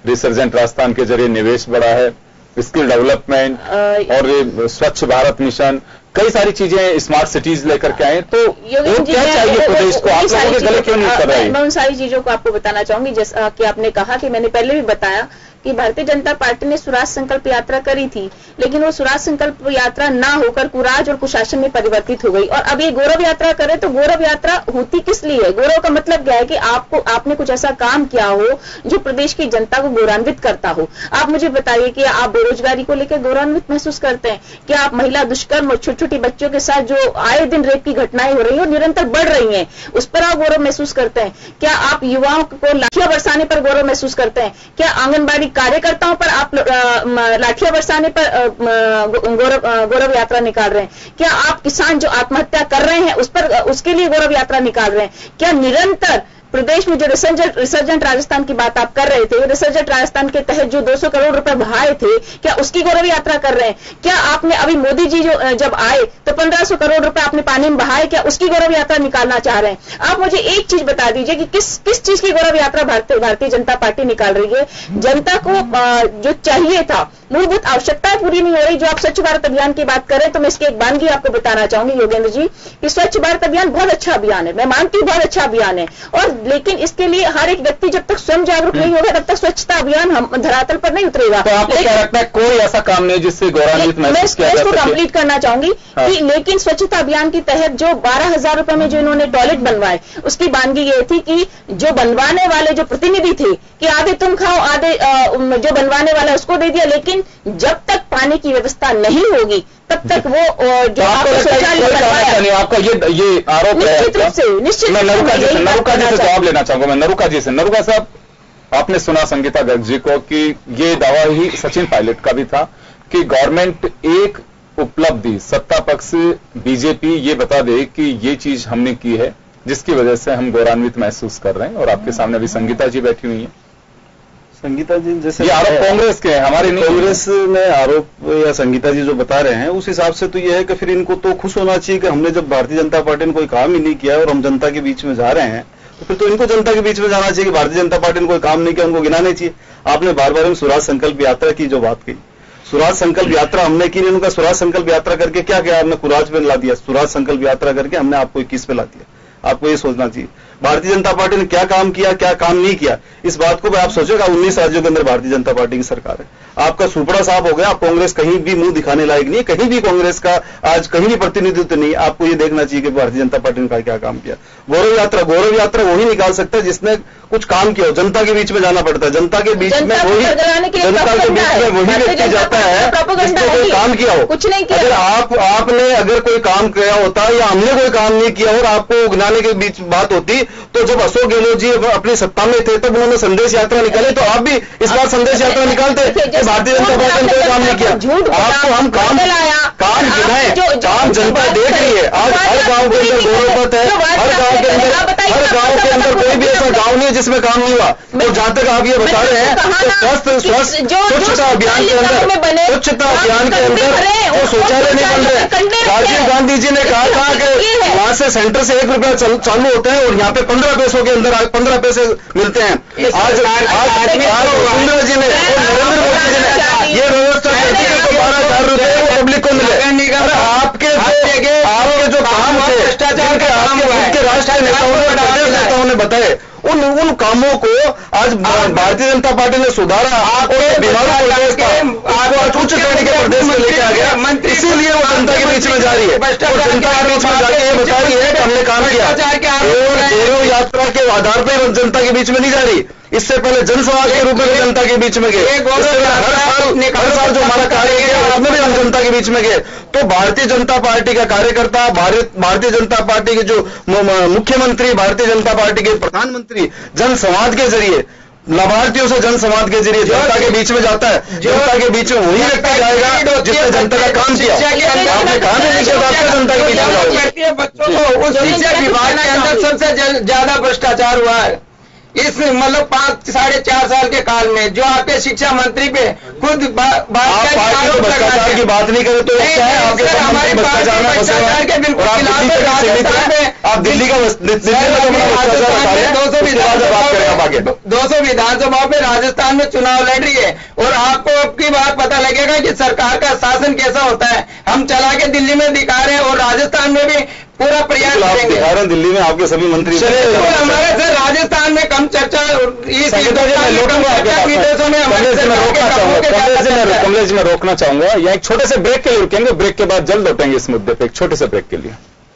रिसर्जेंट राजस्थान के जरिए निवेश बढ़ा है, स्किल डेवलपमेंट और स्वच्छ भारत मिशन, कई सारी चीजें, स्मार्ट सिटीज लेकर के आए। तो वो क्या चाहिए प्रदेश को? आप लोगों के गले क्यों नहीं कर रहे हैं? मैं उन सारी चीजों को आपको बताना चाहूंगी। जैसा कि आपने कहा कि मैंने पहले भी बताया कि भारतीय जनता पार्टी ने स्वराज संकल्प यात्रा करी थी, लेकिन वो स्वराज संकल्प यात्रा ना होकर कुराज और कुशासन में परिवर्तित हो गई। और अब ये गौरव यात्रा करे तो गौरव यात्रा होती किस लिए है? गौरव का मतलब क्या है कि आपने कुछ ऐसा काम किया हो जो प्रदेश की जनता को गौरवान्वित करता हो। आप मुझे बताइए कि आप बेरोजगारी को लेकर गौरवान्वित महसूस करते हैं? क्या आप महिला दुष्कर्म और छोटी छोटी बच्चों के साथ जो आए दिन रेप की घटनाएं हो रही है और निरंतर बढ़ रही हैं, उस पर आप गौरव महसूस करते हैं? क्या आप युवाओं को लाठियां बरसाने पर गौरव महसूस करते हैं? क्या आंगनबाड़ी कार्यकर्ताओं पर आप लाठियां बरसाने पर गौरव यात्रा निकाल रहे हैं? क्या आप किसान जो आत्महत्या कर रहे हैं उसके लिए गौरव यात्रा निकाल रहे हैं? क्या निरंतर प्रदेश में जो रिसर्जेंट राजस्थान की बात आप कर रहे थे, रिसर्जेंट राजस्थान के तहत जो 200 करोड़ रुपए बहाए थे, क्या उसकी गौरव यात्रा कर रहे हैं? क्या आपने अभी मोदी जी जब आए तो 1500 करोड़ रुपए आपने पानी में बहाए, क्या उसकी गौरव यात्रा निकालना चाह रहे हैं? आप मुझे एक चीज बता दीजिए कि किस चीज की गौरव यात्रा भारतीय जनता पार्टी निकाल रही है? जनता को जो चाहिए था, मूलभूत आवश्यकताएं पूरी नहीं हो रही। जो आप स्वच्छ भारत अभियान की बात करें तो मैं इसकी एक बानगी आपको बताना चाहूंगी योगेंद्र जी कि स्वच्छ भारत अभियान बहुत अच्छा अभियान है, मैं मानती हूँ बहुत अच्छा अभियान है, और लेकिन इसके लिए हर एक व्यक्ति जब तक स्वयं जागरूक नहीं होगा तब तक स्वच्छता अभियान हम धरातल पर नहीं उतरेगा। तो आपको क्या लगता है कोई ऐसा काम नहीं जिससे गौरवान्वित महसूस किया जा सके? मैं कंप्लीट करना चाहूंगी कि लेकिन स्वच्छता अभियान के तहत जो 12,000 रुपए में जो इन्होंने टॉयलेट बनवाए, उसकी बानगी ये थी कि जो बनवाने वाले जो प्रतिनिधि थे कि आधे तुम खाओ आधे जो बनवाने वाला उसको दे दिया, लेकिन जब तक पानी की व्यवस्था नहीं होगी तब तक वो जो आपका ये आरोप है। निश्चित मैं नरुका जी से जवाब लेना चाहूंगा। मैं नरुका जी से, नरुका साहब, आपने सुना संगीता गर्ग जी को कि ये दावा ही सचिन पायलट का भी था कि गवर्नमेंट एक उपलब्धि सत्ता पक्ष बीजेपी ये बता दे कि ये चीज हमने की है जिसकी वजह से हम गौरवान्वित महसूस कर रहे हैं, और आपके सामने अभी संगीता जी बैठी हुई हैं। संगीता जी जैसे ये आरोप कांग्रेस के हैं, हमारे नहीं। कांग्रेस में आरोप या संगीता जी जो बता रहे हैं उस हिसाब से तो ये है कि फिर इनको तो खुश होना चाहिए कि हमने जब भारतीय जनता पार्टी ने कोई काम ही नहीं किया और हम जनता के बीच में जा रहे हैं, तो फिर तो इनको जनता के बीच में जाना चाहिए कि भारतीय जनता पार्टी ने कोई काम नहीं किया, उनको गिनाने चाहिए। आपने बार बार स्वराज संकल्प यात्रा की जो बात की, स्वराज संकल्प यात्रा हमने की, उनका स्वराज संकल्प यात्रा करके क्या किया? आपने कुराज पे ला दिया। स्वराज संकल्प यात्रा करके हमने आपको 21 पे ला दिया। आपको ये सोचना चाहिए भारतीय जनता पार्टी ने क्या काम किया, क्या काम नहीं किया। इस बात को आप सोचेगा 19 राज्यों के अंदर भारतीय जनता पार्टी की सरकार है, आपका सुपड़ा साफ हो गया। आप कांग्रेस कहीं भी मुंह दिखाने लायक नहीं है, कहीं भी कांग्रेस का आज कहीं भी प्रतिनिधित्व नहीं। आपको ये देखना चाहिए कि भारतीय जनता पार्टी ने क्या काम किया। गौरव यात्रा वही निकाल सकता है जिसने कुछ काम किया हो। जनता के बीच में जाना पड़ता है, जनता के बीच में वही व्यक्ति जाता है जिसने कोई काम किया हो। कुछ नहीं किया। आपने अगर कोई काम किया होता या हमने कोई काम नहीं किया और आपको गिनाने के बीच बात होती, तो जब अशोक गहलोत जी अपनी सत्ता में थे तब उन्होंने संदेश यात्रा निकाली, तो आप भी इस बार संदेश यात्रा निकालते। भारतीय जनता पार्टी ने कोई काम नहीं किया। आपको हम काम गिनाए, काम जनता देख रही है। आज हर गांव के अंदर गौरवपथ है, हर गांव के अंदर कोई भी ऐसा गांव नहीं है जिसमें काम नहीं हुआ। तो जहां तक आप ये बता रहे हैं तो स्वच्छता अभियान के अंदर जो शौचालय नहीं बन रहे, राजीव गांधी जी ने कहा था कि वहां से सेंटर से 1 रुपया चालू होता है और यहाँ पे 15 पैसों के अंदर 15 पैसे मिलते हैं। आज वसुंधरा जी ने और नरेंद्र मोदी जी ने ये व्यवस्था करती है तो 12,000 रुपए पब्लिक को मिले। आपके जो काम थे, उनके राष्ट्रीय नेताओं ने बताए, उन कामों को आज भारतीय जनता पार्टी ने सुधारा और बीमारों को उच्च श्रेणी के प्रदेश में लेके आ गया। इसीलिए वो जनता के बीच में जा रही है और जनता के बीच में जाके ये बता रही है कि हमने काम किया। और गौरव यात्रा के आधार पर जनता के बीच में नहीं जा रही, इससे पहले जनसमाज के रूप में जनता के बीच में गए। हर साल जो हमारा कार्य किया उसमें भी हम जनता के बीच में गए। तो भारतीय जनता पार्टी का कार्यकर्ता, भारतीय जनता पार्टी के जो मुख्यमंत्री, भारतीय जनता पार्टी के प्रधानमंत्री जन संवाद के जरिए, लाभार्थियों से जन संवाद के जरिए जनता के बीच में जाता है। जनता के बीच में वही व्यक्ति जाएगा जिसने जनता का काम किया। आपने कहा नहीं कि जनता के बीच में बच्चों को उस शिक्षा विभाग के अंदर सबसे ज्यादा भ्रष्टाचार हुआ है। इस मतलब 5-4.5 साल के काल में जो आपके शिक्षा मंत्री पे खुद भ्रष्टाचार की बात नहीं करें तो क्या है आपके हमारे भ्रष्टाचार के बिल्कुल खिलाफ आप दिल्ली का 200 विधानसभाओं पे राजस्थान में चुनाव लड़ रही है और आपको आपकी बात पता लगेगा कि सरकार का शासन कैसा होता है। हम चला के दिल्ली में दिखा रहे हैं और राजस्थान में भी पूरा प्रयास करेंगे। दिखा रहे हैं दिल्ली में आपके सभी मंत्री हमारे सर राजस्थान में कम चर्चा विदेशों में कमलेश जी मैं रोकना चाहूंगा या एक छोटे से ब्रेक के लिए रुकेंगे, ब्रेक के बाद जल्द लौटेंगे इस मुद्दे पे, एक छोटे से ब्रेक के लिए।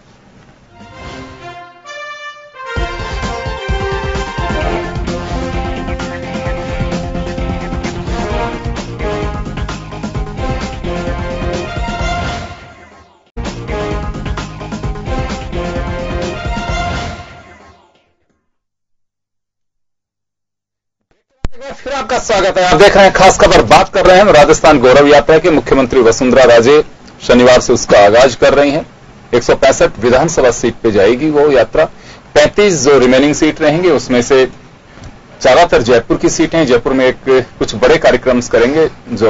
फिर आपका स्वागत है। आप देख रहे हैं खास खबर। बात कर रहे हैं राजस्थान गौरव यात्रा के। मुख्यमंत्री वसुंधरा राजे शनिवार से उसका आगाज कर रही हैं। 165 विधानसभा सीट पे जाएगी वो यात्रा। 35 जो रिमेनिंग सीट रहेंगे उसमें से ज्यादातर जयपुर की सीटें। जयपुर में कुछ बड़े कार्यक्रम करेंगे जो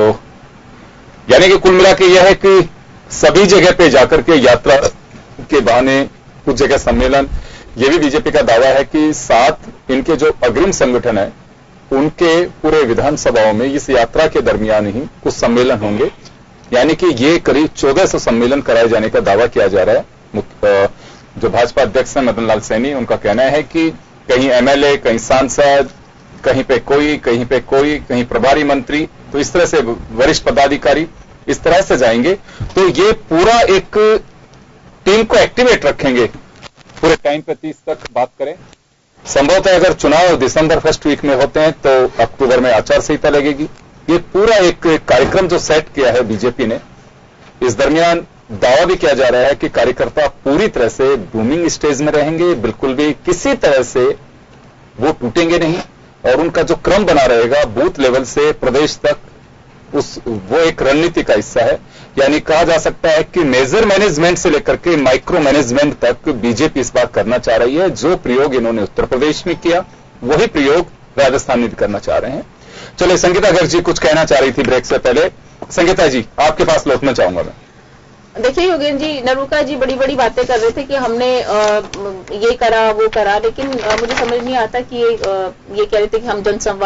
यानी कि कुल मिला के यह है कि सभी जगह पे जाकर के यात्रा के बहाने कुछ जगह सम्मेलन। यह भी बीजेपी का दावा है कि 7 इनके जो अग्रिम संगठन है उनके पूरे विधानसभाओं में इस यात्रा के दरमियान ही कुछ सम्मेलन होंगे। यानी कि ये करीब 1400 सम्मेलन कराए जाने का दावा किया जा रहा है। जो भाजपा अध्यक्ष हैं मदन लाल सैनी, उनका कहना है कि कहीं एमएलए, कहीं सांसद, कहीं पे कोई, कहीं प्रभारी मंत्री, तो इस तरह से वरिष्ठ पदाधिकारी इस तरह से जाएंगे। तो ये पूरा एक टीम को एक्टिवेट रखेंगे पूरे टाइम पे 30 तक बात करें। संभवतः अगर चुनाव दिसंबर फर्स्ट वीक में होते हैं तो अक्टूबर में आचार संहिता लगेगी। ये पूरा एक कार्यक्रम जो सेट किया है बीजेपी ने। इस दरमियान दावा भी किया जा रहा है कि कार्यकर्ता पूरी तरह से बूमिंग स्टेज में रहेंगे, बिल्कुल भी किसी तरह से वो टूटेंगे नहीं और उनका जो क्रम बना रहेगा बूथ लेवल से प्रदेश तक वो एक रणनीति का हिस्सा है। यानी कहा जा सकता है कि मेजर मैनेजमेंट से लेकर के माइक्रो मैनेजमेंट तक बीजेपी इस बात करना चाह रही है। जो प्रयोग इन्होंने उत्तर प्रदेश में किया वही प्रयोग राजस्थान में भी करना चाह रहे हैं। चलिए, संगीता गर्ग जी कुछ कहना चाह रही थी ब्रेक से पहले। संगीता जी आपके पास लौटना चाहूंगा मैं। देखिए योगेंद्र जी, नरूका जी बड़ी बड़ी बातें कर रहे थे कि हमने ये करा वो करा, लेकिन मुझे समझ नहीं आता कि ये कह रहे थे कि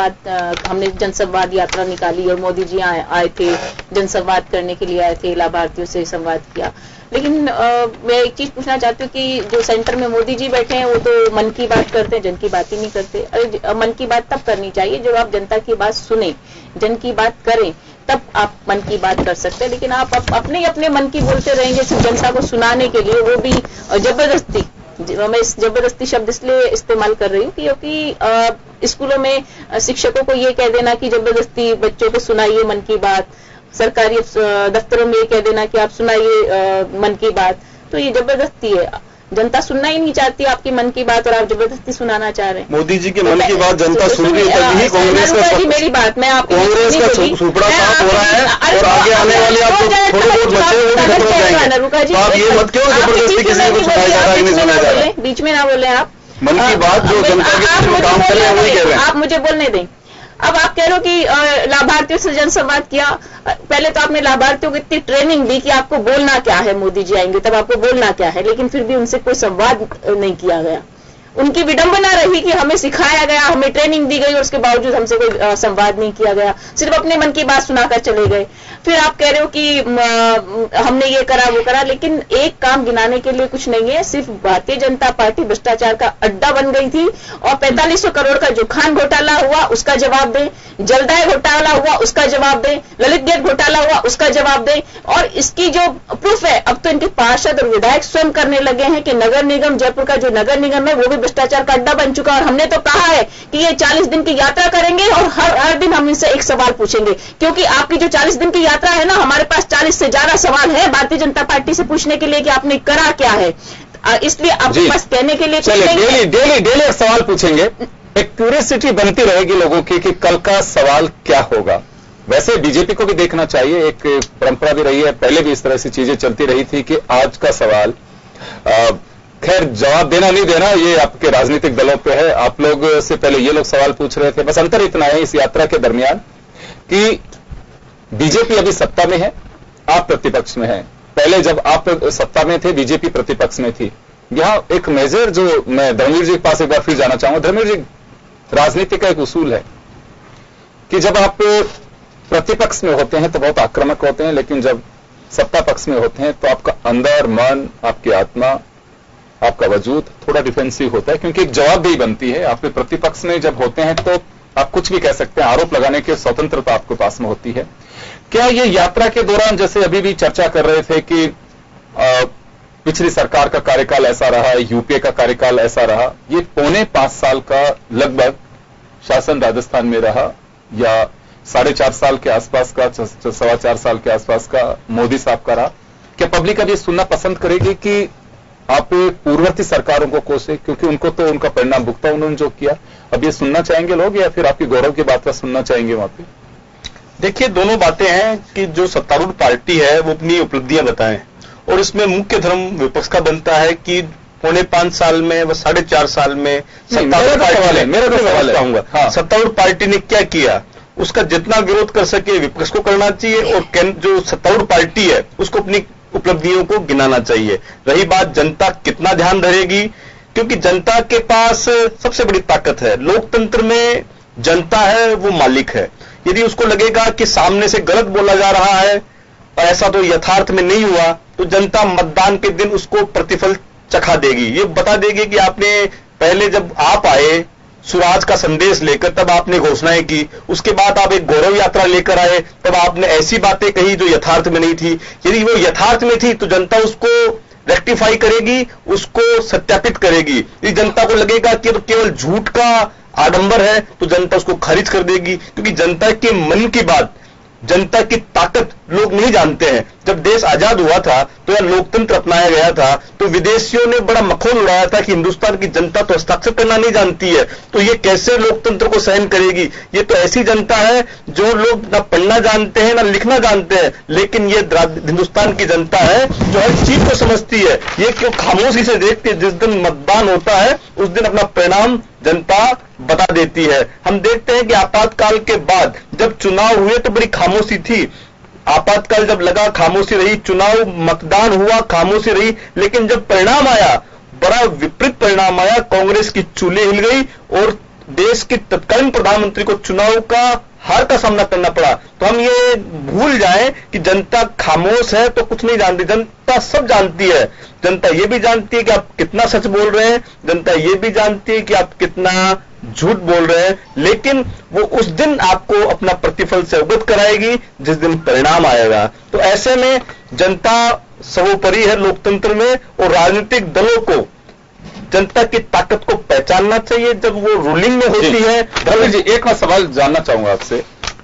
हमने जनसंवाद यात्रा निकाली और मोदी जी आए थे, जनसंवाद करने के लिए आए थे, लाभार्थियों से संवाद किया। लेकिन मैं एक चीज पूछना चाहती हूँ कि जो सेंटर में मोदी जी बैठे हैं वो तो मन की बात करते हैं, जन की बात ही नहीं करते। अरे मन की बात तब करनी चाहिए जब आप जनता की बात सुने, जन की बात करें, तब आप मन की बात कर सकते हैं। लेकिन आप अपने मन की बोलते रहेंगे सिर्फ जनता को सुनाने के लिए, वो भी जबरदस्ती। मैं इस जबरदस्ती शब्द इसलिए इस्तेमाल कर रही हूँ क्योंकि स्कूलों में शिक्षकों को ये कह देना कि जबरदस्ती बच्चों को सुनाइए मन की बात, सरकारी दफ्तरों में ये कह देना कि आप सुनाइए मन की बात, तो ये जबरदस्ती है। जनता सुनना ही नहीं चाहती आपकी मन की बात और आप जबरदस्ती सुनाना चाह रहे हैं। मोदी जी के मन की बात जनता सुन रही है तभी कांग्रेस का मेरी बात मैं आपको कांग्रेस का सुपड़ा साफ हो रहा है और आगे आने वाले आप थोड़े बहुत बच्चे वो भी खत्म हो जाएंगे। तो आप ये मत क्यों जबरदस्ती किसी को सुनाया जा रहा है, नहीं सुनाया जा रहा है। बीच में ना बोले आप। मन की बात जो जनता के काम कर रहे हैं वही कह रहे हैं। आप मुझे बोलने दें। अब आप कह रहे हो कि लाभार्थियों से जनसंवाद किया। पहले तो आपने लाभार्थियों को इतनी ट्रेनिंग दी कि आपको बोलना क्या है, मोदी जी आएंगे तब आपको बोलना क्या है, लेकिन फिर भी उनसे कोई संवाद नहीं किया गया। उनकी विडंबना रही कि हमें सिखाया गया, हमें ट्रेनिंग दी गई और उसके बावजूद हमसे कोई संवाद नहीं किया गया, सिर्फ अपने मन की बात सुनाकर चले गए। फिर आप कह रहे हो कि हमने ये करा वो करा, लेकिन एक काम गिनाने के लिए कुछ नहीं है। सिर्फ भारतीय जनता पार्टी भ्रष्टाचार का अड्डा बन गई थी और 4500 करोड़ का जो खान घोटाला हुआ उसका जवाब दें, जलदाय घोटाला हुआ उसका जवाब दें, ललित गेट घोटाला हुआ उसका जवाब दें। और इसकी जो प्रूफ है, अब तो इनके पार्षद और विधायक स्वयं करने लगे हैं कि नगर निगम, जयपुर का जो नगर निगम है वो भी भ्रष्टाचार का अड्डा बन चुका। और हमने तो कहा है कि ये 40 दिन की यात्रा करेंगे और हर दिन हम इनसे एक सवाल पूछेंगे, क्योंकि आपकी जो 40 दिन की यात्रा है ना, हमारे पास 40 से ज्यादा सवाल है भारतीय जनता पार्टी से पूछने के लिए कि आपने करा क्या है। इसलिए आपके पास कहने के लिए डेली सवाल पूछेंगे। एक क्यूरियोसिटी बनती रहेगी लोगों की कि कल का सवाल क्या होगा। वैसे बीजेपी को भी देखना चाहिए, एक परंपरा भी रही है, पहले भी इस तरह से चीजें चलती रही थी कि आज का सवाल खैर जवाब देना नहीं देना ये आपके राजनीतिक दलों पे है। आप लोग से पहले ये लोग सवाल पूछ रहे थे, बस अंतर इतना है इस यात्रा के दरमियान कि बीजेपी अभी सत्ता में है, आप प्रतिपक्ष में हैं। पहले जब आप सत्ता में थे बीजेपी प्रतिपक्ष में थी। यहां एक मेजर जो मैं धर्मवीर जी के पास एक बार फिर जाना चाहूंगा। धर्मवीर जी, राजनीति का एक उसूल है कि जब आप प्रतिपक्ष में होते हैं तो बहुत आक्रामक होते हैं, लेकिन जब सत्ता पक्ष में होते हैं तो आपका अंदर मन, आपकी आत्मा, आपका वजूद थोड़ा डिफेंसिव होता है, क्योंकि एक जवाबदेही बनती है। आप प्रतिपक्ष में जब होते हैं तो आप कुछ भी कह सकते हैं, आरोप लगाने की स्वतंत्रता आपके पास में होती है। क्या ये यात्रा के दौरान, जैसे अभी भी चर्चा कर रहे थे कि पिछली सरकार का कार्यकाल ऐसा रहा, यूपीए का कार्यकाल ऐसा रहा, ये 4.25 साल का लगभग शासन राजस्थान में रहा, या 4.5 साल के आसपास का, 4.25 साल के आसपास का मोदी साहब का रहा, क्या पब्लिक अब ये सुनना पसंद करेगी कि आप पूर्ववर्ती सरकारों को कोसे, क्योंकि उनको तो उनका परिणाम भुगता उन्होंने जो किया, अब ये सुनना चाहेंगे लोग, या फिर आपकी गौरव की बात सुनना चाहेंगे वहां पे? देखिए, दोनों बातें हैं कि जो सत्तारूढ़ पार्टी है वो अपनी उपलब्धियां बताएं, और इसमें मुख्य धर्म विपक्ष का बनता है कि 4.25 साल में व 4.5 साल में सत्तारूढ़ पार्टी ने क्या किया, उसका जितना विरोध कर सके विपक्ष को करना चाहिए, और जो सत्तारूढ़ पार्टी है उसको अपनी उपलब्धियों को गिनाना चाहिए। रही बात जनता कितना ध्यान धरेगी, क्योंकि जनता के पास सबसे बड़ी ताकत है। लोकतंत्र में जनता है वो मालिक है। यदि उसको लगेगा कि सामने से गलत बोला जा रहा है और ऐसा तो यथार्थ में नहीं हुआ, तो जनता मतदान के दिन उसको प्रतिफल चखा देगी। ये बता देगी कि आपने पहले जब आप आए स्वराज का संदेश लेकर, तब आपने घोषणाएं की, उसके बाद आप एक गौरव यात्रा लेकर आए, तब आपने ऐसी बातें कही जो यथार्थ में नहीं थी। यदि वो यथार्थ में थी तो जनता उसको रेक्टिफाई करेगी, उसको सत्यापित करेगी। यदि जनता को लगेगा कि तो केवल झूठ का आडंबर है तो जनता उसको खारिज कर देगी, क्योंकि जनता के मन की बात, जनता की ताकत लोग नहीं जानते हैं। जब देश आजाद हुआ था तो यह लोकतंत्र अपनाया गया था, तो विदेशियों ने बड़ा मखौल उड़ाया था कि हिंदुस्तान की जनता तो हस्ताक्षर करना नहीं जानती है, तो ये कैसे लोकतंत्र को सहन करेगी। ये तो ऐसी जनता है जो लोग ना पढ़ना जानते हैं ना लिखना जानते हैं, लेकिन ये हिंदुस्तान की जनता है जो हर चीज को समझती है। ये क्यों खामोशी से देखती है, जिस दिन मतदान होता है उस दिन अपना परिणाम जनता बता देती है। हम देखते हैं कि आपातकाल के बाद जब चुनाव हुए तो बड़ी खामोशी थी, आपातकाल जब लगा खामोशी रही, चुनाव मतदान हुआ खामोशी रही, लेकिन जब परिणाम आया बड़ा विपरीत परिणाम आया। कांग्रेस की चूल्हे हिल गई और देश के तत्कालीन प्रधानमंत्री को चुनाव का हार का सामना करना पड़ा। तो हम ये भूल जाएं कि जनता खामोश है तो कुछ नहीं जानती, जनता सब जानती है। जनता ये भी जानती है कि आप कितना सच बोल रहे हैं, जनता ये भी जानती है कि आप कितना झूठ बोल रहे हैं, लेकिन वो उस दिन आपको अपना प्रतिफल से अवगत कराएगी जिस दिन परिणाम आएगा। तो ऐसे में जनता सर्वोपरि है लोकतंत्र में, और राजनीतिक दलों को जनता की ताकत को पहचानना चाहिए जब वो रूलिंग में होती है। धर्मवीर जी, एक मैं सवाल जानना चाहूंगा आपसे।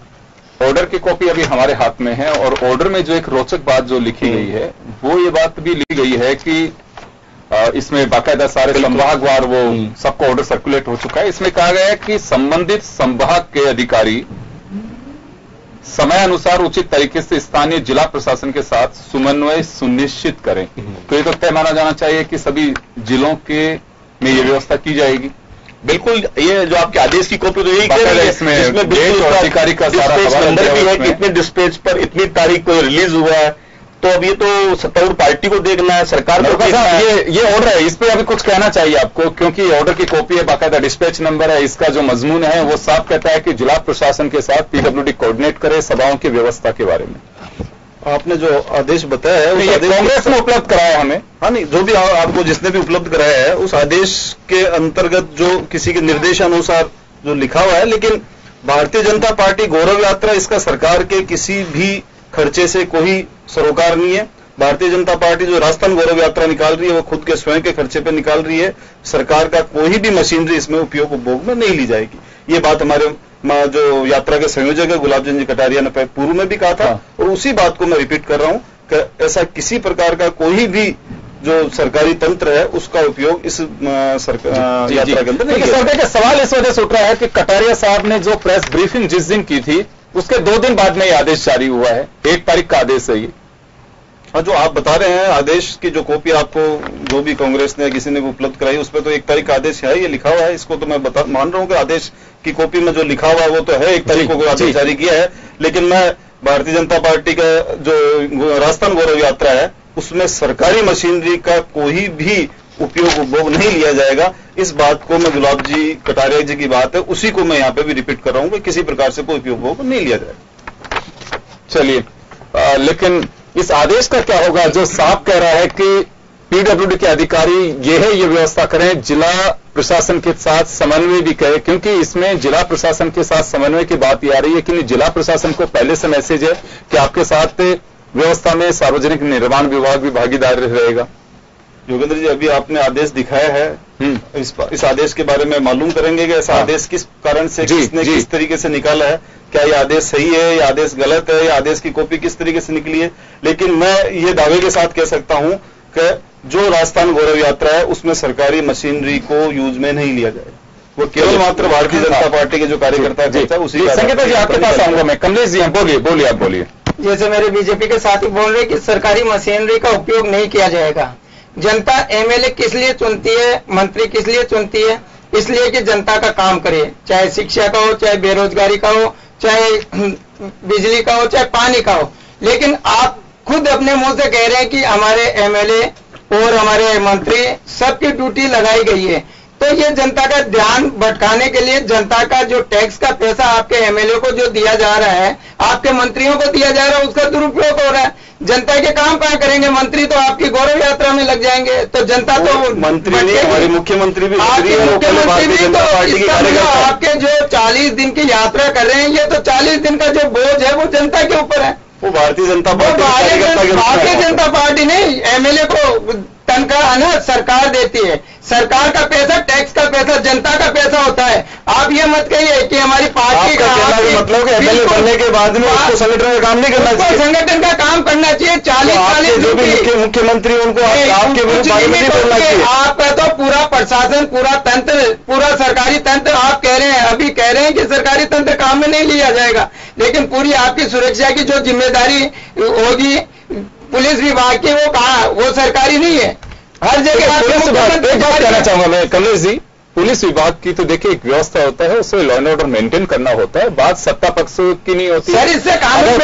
ऑर्डर की कॉपी अभी हमारे हाथ में है, और ऑर्डर में जो एक रोचक बात जो लिखी गई है वो ये बात भी लिखी गई है कि इसमें बाकायदा सारे संभागवार वो सबको ऑर्डर सर्कुलेट हो चुका है। इसमें कहा गया है कि संबंधित संभाग के अधिकारी समय अनुसार उचित तरीके से स्थानीय जिला प्रशासन के साथ समन्वय सुनिश्चित करें। तो ये तो तय माना जाना चाहिए कि सभी जिलों के में ये व्यवस्था की जाएगी। बिल्कुल, ये जो आपके आदेश की कॉपी तो यही कह रही है, इसमें अधिकारी का सारा नंबर भी है कि इतने डिस्पैच पर इतनी तारीख को रिलीज हुआ है। तो अब ये तो सत्तारूढ़ पार्टी को देखना है, सरकार को देखना है। ये ऑर्डर है, इस पे अभी कुछ कहना चाहिए आपको, क्योंकि ऑर्डर की कॉपी है, बाकायदा डिस्पैच नंबर है, इसका जो मजमून है वो साफ कहता है कि जिला प्रशासन के साथ पीडब्ल्यूडी कोऑर्डिनेट करे सभाओं की व्यवस्था के बारे में। आपने जो आदेश बताया है उस आदेश कांग्रेस ने उपलब्ध कराया हमें। हाँ, नहीं, जो भी आपको जिसने भी उपलब्ध कराया है उस आदेश के अंतर्गत जो किसी के निर्देशानुसार जो लिखा हुआ है, लेकिन भारतीय जनता पार्टी गौरव यात्रा इसका सरकार के किसी भी खर्चे से कोई सरोकार नहीं है। भारतीय जनता पार्टी जो राजस्थान गौरव यात्रा निकाल रही है वो खुद के स्वयं के खर्चे पे निकाल रही है। सरकार का कोई भी मशीनरी इसमें उपयोग में नहीं ली जाएगी। ये बात हमारे जो यात्रा के संयोजक है गुलाब चंद जी कटारिया ने पूर्व में भी कहा था, और उसी बात को मैं रिपीट कर रहा हूं कि ऐसा किसी प्रकार का कोई भी जो सरकारी तंत्र है उसका उपयोग इस यात्रा के अंदर नहीं है। सरकार का सवाल इस वजह से उठ रहा है कि कटारिया साहब ने जो प्रेस ब्रीफिंग जिस दिन की थी उसके 2 दिन बाद में ये आदेश जारी हुआ है, 1 तारीख का आदेश है ये। हाँ, जो आप बता रहे हैं आदेश की जो कॉपी आपको जो भी कांग्रेस ने किसी ने उपलब्ध कराई, उसमें तो 1 तारीख का आदेश है, ये लिखा हुआ है। इसको तो मैं मान रहा हूँ कि आदेश की कॉपी में जो लिखा हुआ है वो तो है, 1 तारीख को आदेश जारी किया है। लेकिन मैं भारतीय जनता पार्टी का जो राजस्थान गौरव यात्रा है उसमें सरकारी मशीनरी का कोई भी उपभोग नहीं लिया जाएगा। इस बात को मैं गुलाब जी कटारिया जी की बात है, उसी को मैं यहाँ पे भी रिपीट कर रहा हूँ कि किसी प्रकार से कोई उपभोग नहीं लिया जाएगा। चलिए, लेकिन इस आदेश का क्या होगा जो साफ कह रहा है कि पीडब्ल्यूडी के अधिकारी ये व्यवस्था करें, जिला प्रशासन के साथ समन्वय भी करें, क्योंकि इसमें जिला प्रशासन के साथ समन्वय की बात ये आ रही है कि जिला प्रशासन को पहले से मैसेज है कि आपके साथ व्यवस्था में सार्वजनिक निर्माण विभाग भी भागीदार रहेगा। योगेंद्र जी, अभी आपने आदेश दिखाया है, इस आदेश के बारे में मालूम करेंगे कि ऐसा आदेश किस कारण से किसने किस तरीके से निकाला है, क्या ये आदेश सही है या आदेश गलत है, या आदेश की कॉपी किस तरीके से निकली है। लेकिन मैं ये दावे के साथ कह सकता हूं कि जो राजस्थान गौरव यात्रा है उसमें सरकारी मशीनरी को यूज में नहीं लिया जाए, वो केवल मात्र भारतीय जनता पार्टी के जो कार्यकर्ता है उसी। संकेत जी, आपके पास आऊंगा मैं। कमलेश जी, बोलिए, आप बोलिए। जैसे मेरे बीजेपी के साथी बोल रहे कि सरकारी मशीनरी का उपयोग नहीं किया जाएगा। जनता एमएलए किस लिए चुनती है, मंत्री किस लिए चुनती है? इसलिए कि जनता का काम करे, चाहे शिक्षा का हो, चाहे बेरोजगारी का हो, चाहे बिजली का हो, चाहे पानी का हो। लेकिन आप खुद अपने मुंह से कह रहे हैं कि हमारे एमएलए और हमारे मंत्री सबकी ड्यूटी लगाई गई है, तो ये जनता का ध्यान भटकाने के लिए जनता का जो टैक्स का पैसा आपके एमएलए को जो दिया जा रहा है, आपके मंत्रियों को दिया जा रहा है, उसका दुरुपयोग हो रहा है। जनता के काम कहाँ करेंगे? मंत्री तो आपकी गौरव यात्रा में लग जाएंगे, तो जनता तो मंत्री नहीं, हमारे मुख्यमंत्री भी, आपके मुख्यमंत्री भी तो आपके जो 40 दिन की यात्रा कर रहे हैं, ये तो 40 दिन का जो बोझ है वो जनता के ऊपर है। वो भारतीय जनता पार्टी, भारतीय जनता पार्टी नहीं, एमएलए को तनख्वाह अनाज सरकार देती है। सरकार का पैसा, टैक्स का पैसा, जनता का पैसा होता है। आप ये मत कहिए कि हमारी पार्टी का मतलब एमएलए बनने के बाद में उसको संगठन का काम नहीं करना चाहिए, संगठन का काम करना चाहिए। 40 जो भी मुख्यमंत्री उनको आपके आपका तो पूरा प्रशासन, पूरा तंत्र, पूरा सरकारी तंत्र आप कह रहे हैं, अभी कह रहे हैं कि सरकारी तंत्र काम में नहीं लिया जाएगा, लेकिन पूरी आपकी सुरक्षा की जो जिम्मेदारी होगी पुलिस विभाग की, वो कहा वो सरकारी नहीं है। हर जगह पुलिस विभाग, एक बात कहना चाहूंगा मैं कमलेश जी, पुलिस विभाग की तो देखिए एक व्यवस्था होता है, उसमें लॉ एंड ऑर्डर मेंटेन करना होता है, बात सत्ता पक्ष की नहीं होती। सर, इससे कानून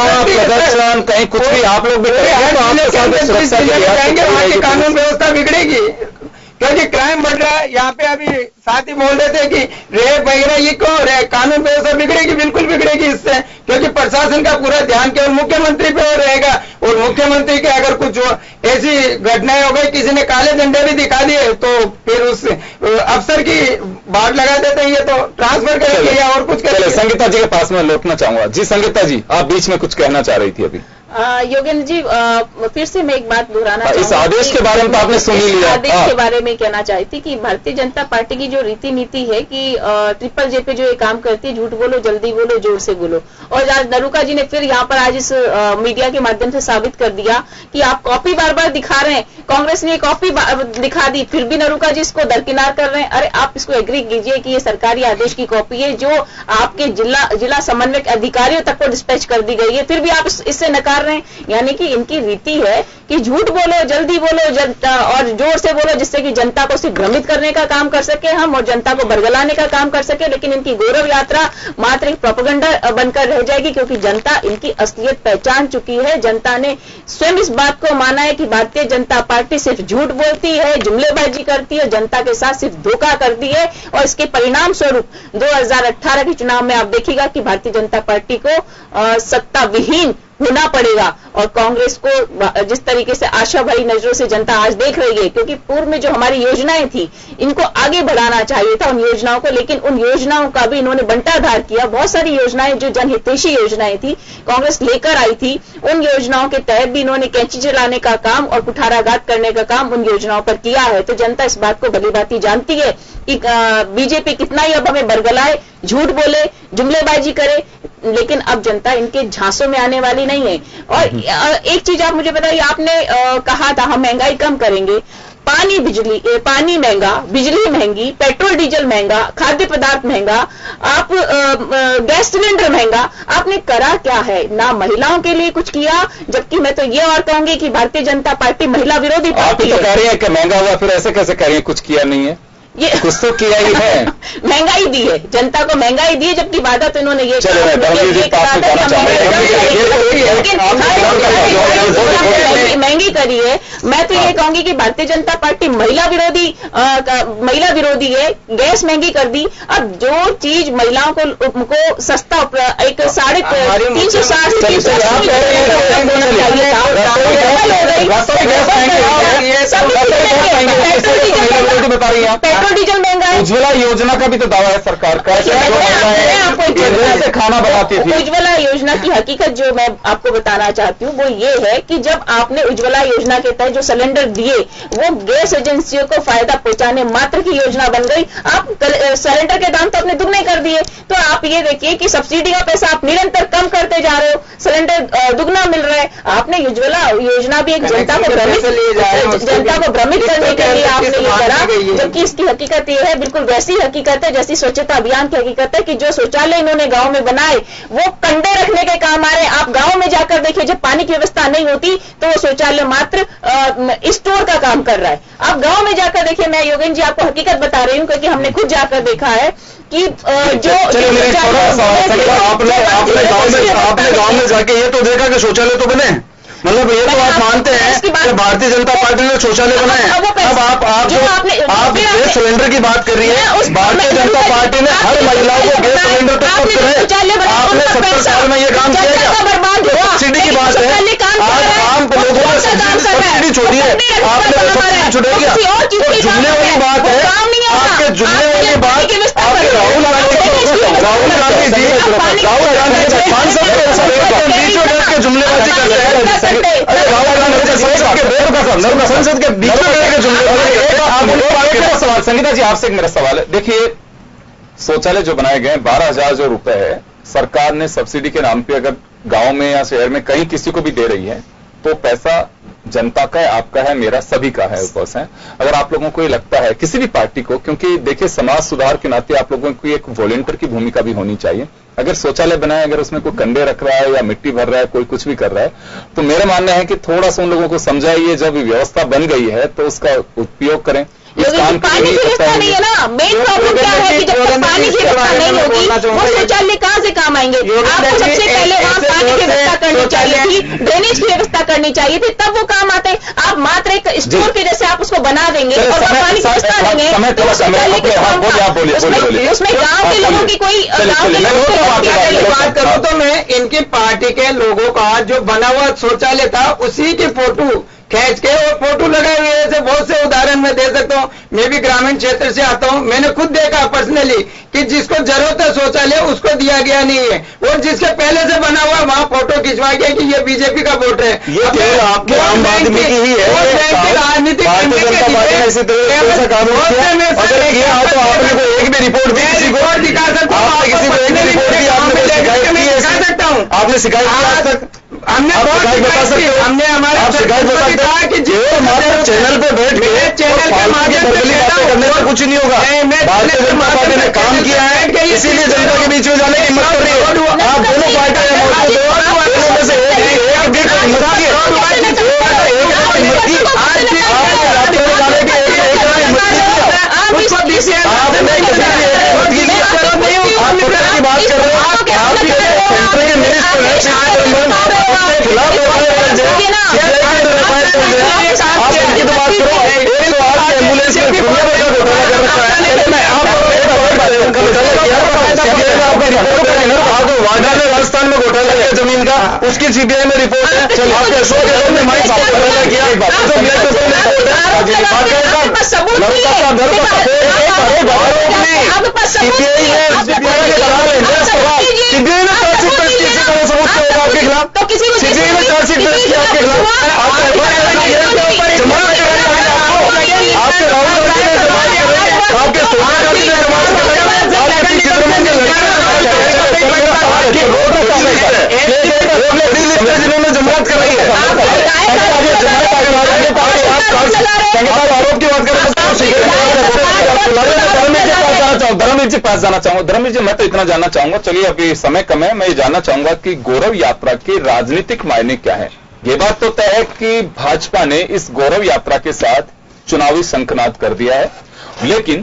प्रदर्शन कहीं कुछ भी आप लोग भी करेंगे तो आपके सुरक्षा वहां की कानून व्यवस्था बिगड़ेगी, क्योंकि क्राइम बढ़ रहा है। यहाँ पे अभी साथी बोल रहे थे कि रेप वगैरह ये क्यों हो रहा है, कानून व्यवस्था बिगड़ेगी, बिल्कुल बिगड़ेगी इससे, क्योंकि प्रशासन का पूरा ध्यान केवल मुख्यमंत्री पे रहेगा। और मुख्यमंत्री के अगर कुछ ऐसी घटनाएं हो गई, किसी ने काले झंडे भी दिखा दिए, तो फिर उस अफसर की बाट लगा देते हैं, ये तो ट्रांसफर करेंगे या और कुछ करेंगे। संगीता जी के पास में लौटना चाहूंगा। जी संगीता जी, आप बीच में कुछ कहना चाह रही थी अभी। योगेंद्र जी, फिर से मैं एक बात दोहराना इस आदेश के बारे में तो आपने सुन ही लिया। आदेश के बारे में कहना चाहती कि भारतीय जनता पार्टी की जो रीति नीति है कि ट्रिपल जे पे जो ये काम करती है, झूठ बोलो, जल्दी बोलो, जोर से बोलो। और आज नरूका जी ने फिर यहाँ पर आज इस मीडिया के माध्यम से साबित कर दिया कि आप कॉपी बार बार दिखा रहे हैं, कांग्रेस ने कॉपी दिखा दी, फिर भी नरूका जी इसको दरकिनार कर रहे हैं। अरे आप इसको एग्री कीजिए कि ये सरकारी आदेश की कॉपी है जो आपके जिला समन्वयक अधिकारियों तक को डिस्पैच कर दी गई है, फिर भी आप इससे नकार रहे हैं। यानी कि इनकी रीति है कि झूठ बोलो, जल्दी बोलो और जोर से बोलो, जिससे कि जनता को सिर्फ भ्रमित करने का काम कर सके हम और जनता को बरगलाने का काम कर सके। लेकिन इनकी गौरव यात्रा मात्र एक प्रोपेगेंडा बनकर रह जाएगी, क्योंकि जनता इनकी असलियत पहचान चुकी है। जनता ने स्वयं इस बात को माना है कि भारतीय जनता पार्टी सिर्फ झूठ बोलती है, जुमलेबाजी करती है, जनता के साथ सिर्फ धोखा करती है। और इसके परिणाम स्वरूप 2018 के चुनाव में आप देखिएगा कि भारतीय जनता पार्टी को सत्ता विहीन होना पड़ेगा। और कांग्रेस को जिस तरीके से आशा भरी नजरों से जनता आज देख रही है, क्योंकि पूर्व में जो हमारी योजनाएं थी इनको आगे बढ़ाना चाहिए था उन योजनाओं को, लेकिन उन योजनाओं का भी इन्होंने बंटाधार किया। बहुत सारी योजनाएं जो जनहितैषी योजनाएं थी कांग्रेस लेकर आई थी, उन योजनाओं के तहत भी इन्होंने कैंची चलाने का काम और कुठाराघात करने का काम उन योजनाओं पर किया है। तो जनता इस बात को भलीभांति जानती है कि बीजेपी कितना ही अब हमें बरगलाए, झूठ बोले, जुमलेबाजी करे, लेकिन अब जनता इनके झांसों में आने वाली नहीं है। और एक चीज आप मुझे बताइए, आपने कहा था हम महंगाई कम करेंगे, पानी महंगा, बिजली महंगी, पेट्रोल डीजल महंगा, खाद्य पदार्थ महंगा, आप गैस सिलेंडर महंगा। आपने करा क्या है? ना महिलाओं के लिए कुछ किया, जबकि मैं तो ये और कहूंगी कि भारतीय जनता पार्टी महिला विरोधी पार्टी है। आप तो कह रही है कि महंगा हुआ, फिर ऐसे कैसे कह रही है कुछ किया नहीं है? ये कुछ तो किया ही है। महंगाई दी है, जनता को महंगाई दी है, जबकि वादा तो इन्होंने ये महंगी करी है। मैं तो ये कहूंगी कि भारतीय जनता पार्टी महिला विरोधी है। गैस महंगी कर दी। अब जो चीज महिलाओं को सस्ता एक 360 पेट्रोल डीजल महंगा है। उज्ज्वला योजना का भी तो दावा है सरकार का, से खाना बनाती थी। उज्ज्वला योजना की हकीकत जो मैं आपको बताना चाहती हूँ वो ये है कि जब आपने उज्ज्वला योजना के तहत जो सिलेंडर दिए वो गैस एजेंसियों को फायदा पहुंचाने मात्र की योजना बन गई। आप सिलेंडर के दाम तो आपने दुगने कर दिए। तो आप ये देखिए कि सब्सिडी का पैसा आप निरंतर कम करते जा रहे हो, सिलेंडर दुगना मिल रहा है। आपने उज्ज्वला योजना भी एक जनता को भ्रमित करने के लिए आपने ये करा, जबकि इसकी हकीकत ये है, बिल्कुल वैसी हकीकत है जैसी स्वच्छता अभियान की हकीकत है कि जो शौचालय इन्होंने गांव में बनाए वो कंडे रखने के काम आ रहे हैं। आप गांव में जाकर देखिए, जब पानी की व्यवस्था नहीं होती तो वो शौचालय मात्र स्टोर का काम कर रहा है। आप गांव में जाकर देखिए, मैं योगेन जी आपको हकीकत बता रही हूं क्योंकि हमने खुद जाकर देखा है कि आपने गांव में जाके ये तो देखा कि शौचालय तो बने, मतलब ये तो आप मानते हैं कि भारतीय जनता पार्टी ने शौचालय बनाए। अब आप गैस सिलेंडर की बात कर रही है। भारतीय जनता पार्टी ने हर महिलाओं को गैस सिलेंडर तक मुफ्त है। आपने 70 साल में ये काम किया क्या? सब्सिडी की बात है, आज आम लोगों ने सब्सिडी छोड़ी है, आपने सब्सिडी छुड़ाई क्या? और जुड़ने वाली बात है, आपके जुड़ने वाली बात आपके राहुल गांधी जी 5 साल बीच में बैठ के जुमलेबाजी कर रहे हैं। राहुल गांधी संसद के बीच में बैठ के जुमलेबाजी। सवाल संगीता जी आपसे एक मेरा सवाल है। देखिए, शौचालय जो बनाए गए 12,000 जो रुपए है सरकार ने सब्सिडी के नाम पे अगर गांव में या शहर में कहीं किसी को भी दे रही है तो पैसा जनता का है, आपका है, मेरा, सभी का है ऊपर से। अगर आप लोगों को ये लगता है किसी भी पार्टी को, क्योंकि देखिए समाज सुधार के नाते आप लोगों की एक वॉलंटियर की भूमिका भी होनी चाहिए। अगर शौचालय बनाए, अगर उसमें कोई कंडे रख रहा है या मिट्टी भर रहा है, कोई कुछ भी कर रहा है, तो मेरा मानना है कि थोड़ा सा उन लोगों को समझाइए, जब व्यवस्था बन गई है तो उसका उपयोग करें। पानी की व्यवस्था नहीं है ना, मेन प्रॉब्लम क्या है कि जब तक पानी की व्यवस्था नहीं होगी वो शौचालय कहाँ से काम आएंगे? आपको सबसे पहले वहाँ पानी की व्यवस्था करनी चाहिए थी, ड्रेनेज की व्यवस्था करनी चाहिए थी, तब वो काम आते। आप मात्र एक स्टोर के जैसे आप उसको बना देंगे और पानी की व्यवस्था देंगे तो उसमें गाँव के लोगों की कोई बात करूं तो मैं इनकी पार्टी के लोगों का जो बना हुआ शौचालय था उसी की फोटो खींच के और फोटो लगाए हुए ऐसे बहुत से उदाहरण मैं दे सकता हूँ। मैं भी ग्रामीण क्षेत्र से आता हूँ, मैंने खुद देखा पर्सनली कि जिसको जरूरत है शौचालय उसको दिया गया नहीं है, और जिसके पहले से बना हुआ वहां फोटो खिंचवा गया कि ये बीजेपी का वोट है। ये आपके आम आदमी की ही है, राजनीतिक आपने एक भी रिपोर्ट दी किसी को? दिखा सकता हूँ, किसी को एक भी रिपोर्ट दी? आपने दिखा सकता हूँ। आपने शिकायत की आज तक? हमने बता सकते हो? हमने हमारे शिकायत बता सकते हो कि जो हमारे चैनल पे बैठ के चैनल के माध्यम से बातें करने से कुछ नहीं होगा। भारतीय जनता पार्टी ने काम किया है, इसीलिए जनता के बीच में जाने की हिम्मत कर रही है। आप दोनों पार्टियां मौजूद हो, में से एक भी हिम्मत की बात कर रहे हो। आपकी सेंटर के मिनिस्टर आप इनकी तो बात करो। एक तो आपके एम्बुलेंस में दुनिया भर का घोटाला कर रखा है। वादा ने राजस्थान में घोटाला किया जमीन का, उसकी सीबीआई में रिपोर्ट है। आपके अशोक गहलोत ने माइक साफ घोटाला किया। सीबीआई ने चार्जशीट पेश की, सबूत क्या होगा आपके खिलाफ? सीबीआई ने चार्जशीट पेश किया आपके खिलाफ। आपके राहुल गांधी ने जमात करें, आपके सोनिया गांधी ने जमात करें, आपके पी चिदंबरम के जिन्होंने जमात कराई है। आरोप चाहूंगा, धर्मवीर जी पास जाना चाहूंगा। धर्मवीर जी, मैं तो इतना जानना चाहूंगा, चलिए अभी समय कम है, मैं ये जानना चाहूंगा कि गौरव यात्रा के राजनीतिक मायने क्या है। ये बात तो तय है कि भाजपा ने इस गौरव यात्रा के साथ चुनावी शंखनाद कर दिया है, लेकिन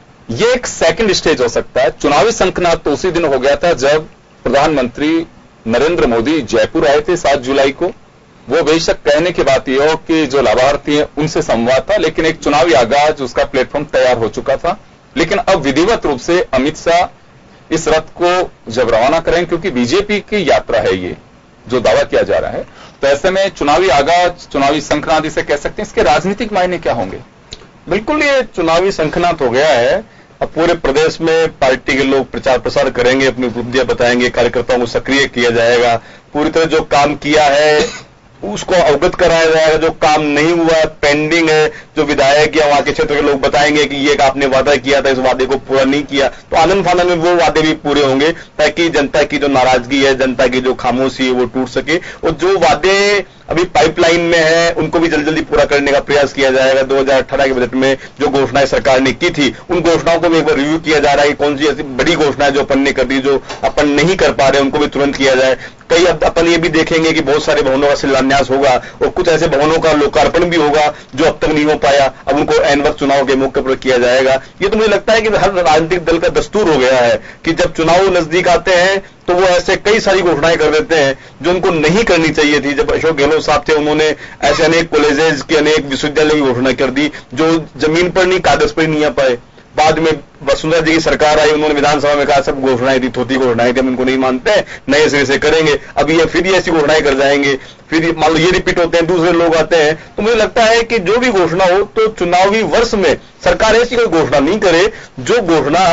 ये एक सेकंड स्टेज हो सकता है। चुनावी शंखनाद तो उसी दिन हो गया था जब प्रधानमंत्री नरेंद्र मोदी जयपुर आए थे 7 जुलाई को। वो बेशक कहने की बात यह हो कि जो लाभार्थी हैं उनसे संवाद था, लेकिन एक चुनावी आगाज, उसका प्लेटफॉर्म तैयार हो चुका था। लेकिन अब विधिवत रूप से अमित शाह इस रथ को जब रवाना करेंगे, क्योंकि बीजेपी की यात्रा है ये जो दावा किया जा रहा है, तो ऐसे में चुनावी आगाज, चुनावी शंखनाद इसे कह सकते हैं, इसके राजनीतिक मायने क्या होंगे? बिल्कुल, ये चुनावी शंखनाद हो गया है। अब पूरे प्रदेश में पार्टी के लोग प्रचार प्रसार करेंगे, अपनी उपलब्धियां बताएंगे, कार्यकर्ताओं को सक्रिय किया जाएगा, पूरी तरह जो काम किया है उसको अवगत कराया जाएगा, जो काम नहीं हुआ, पेंडिंग है, जो विधायक या वहां के क्षेत्र के लोग बताएंगे कि ये आपने वादा किया था, इस वादे को पूरा नहीं किया, तो आनंद फानंद में वो वादे भी पूरे होंगे, ताकि जनता की जो नाराजगी है, जनता की जो खामोशी है वो टूट सके। और जो वादे अभी पाइपलाइन में है उनको भी जल्दी जल्दी पूरा करने का प्रयास किया जाएगा। 2018 के बजट में जो घोषणाएं सरकार ने की थी, उन घोषणाओं को भी एक बार रिव्यू किया जा रहा है कि कौन सी ऐसी बड़ी घोषणाएं जो अपन ने कर दी, जो अपन नहीं कर पा रहे, उनको भी तुरंत किया जाए। कई अब अपन ये भी देखेंगे कि बहुत सारे भवनों का शिलान्यास होगा और कुछ ऐसे भवनों का लोकार्पण भी होगा जो अब तक नहीं हो पाया, अब उनको एन वक्त चुनाव के मौके पर किया जाएगा। ये तो मुझे लगता है कि हर राजनीतिक दल का दस्तूर हो गया है कि जब चुनाव नजदीक आते हैं तो वो ऐसे कई सारी घोषणाएं कर देते हैं जो उनको नहीं करनी चाहिए थी। जब अशोक गहलोत साहब थे, उन्होंने ऐसे अनेक कॉलेजेस की, अनेक विश्वविद्यालय की घोषणा कर दी जो जमीन पर नहीं, कागज पर ही नहीं आ पाए। बाद में वसुंधरा जी की सरकार आई, उन्होंने विधानसभा में कहा सब घोषणाएं थी, थोती घोषणाएं थी, हम इनको नहीं मानते हैं, नए सिरे से करेंगे। अब ये फिर ऐसी घोषणाएं कर जाएंगे, फिर मान लो ये रिपीट होते हैं, दूसरे लोग आते हैं। तो मुझे लगता है कि जो भी घोषणा हो तो चुनावी वर्ष में सरकार ऐसी कोई घोषणा नहीं करे जो घोषणा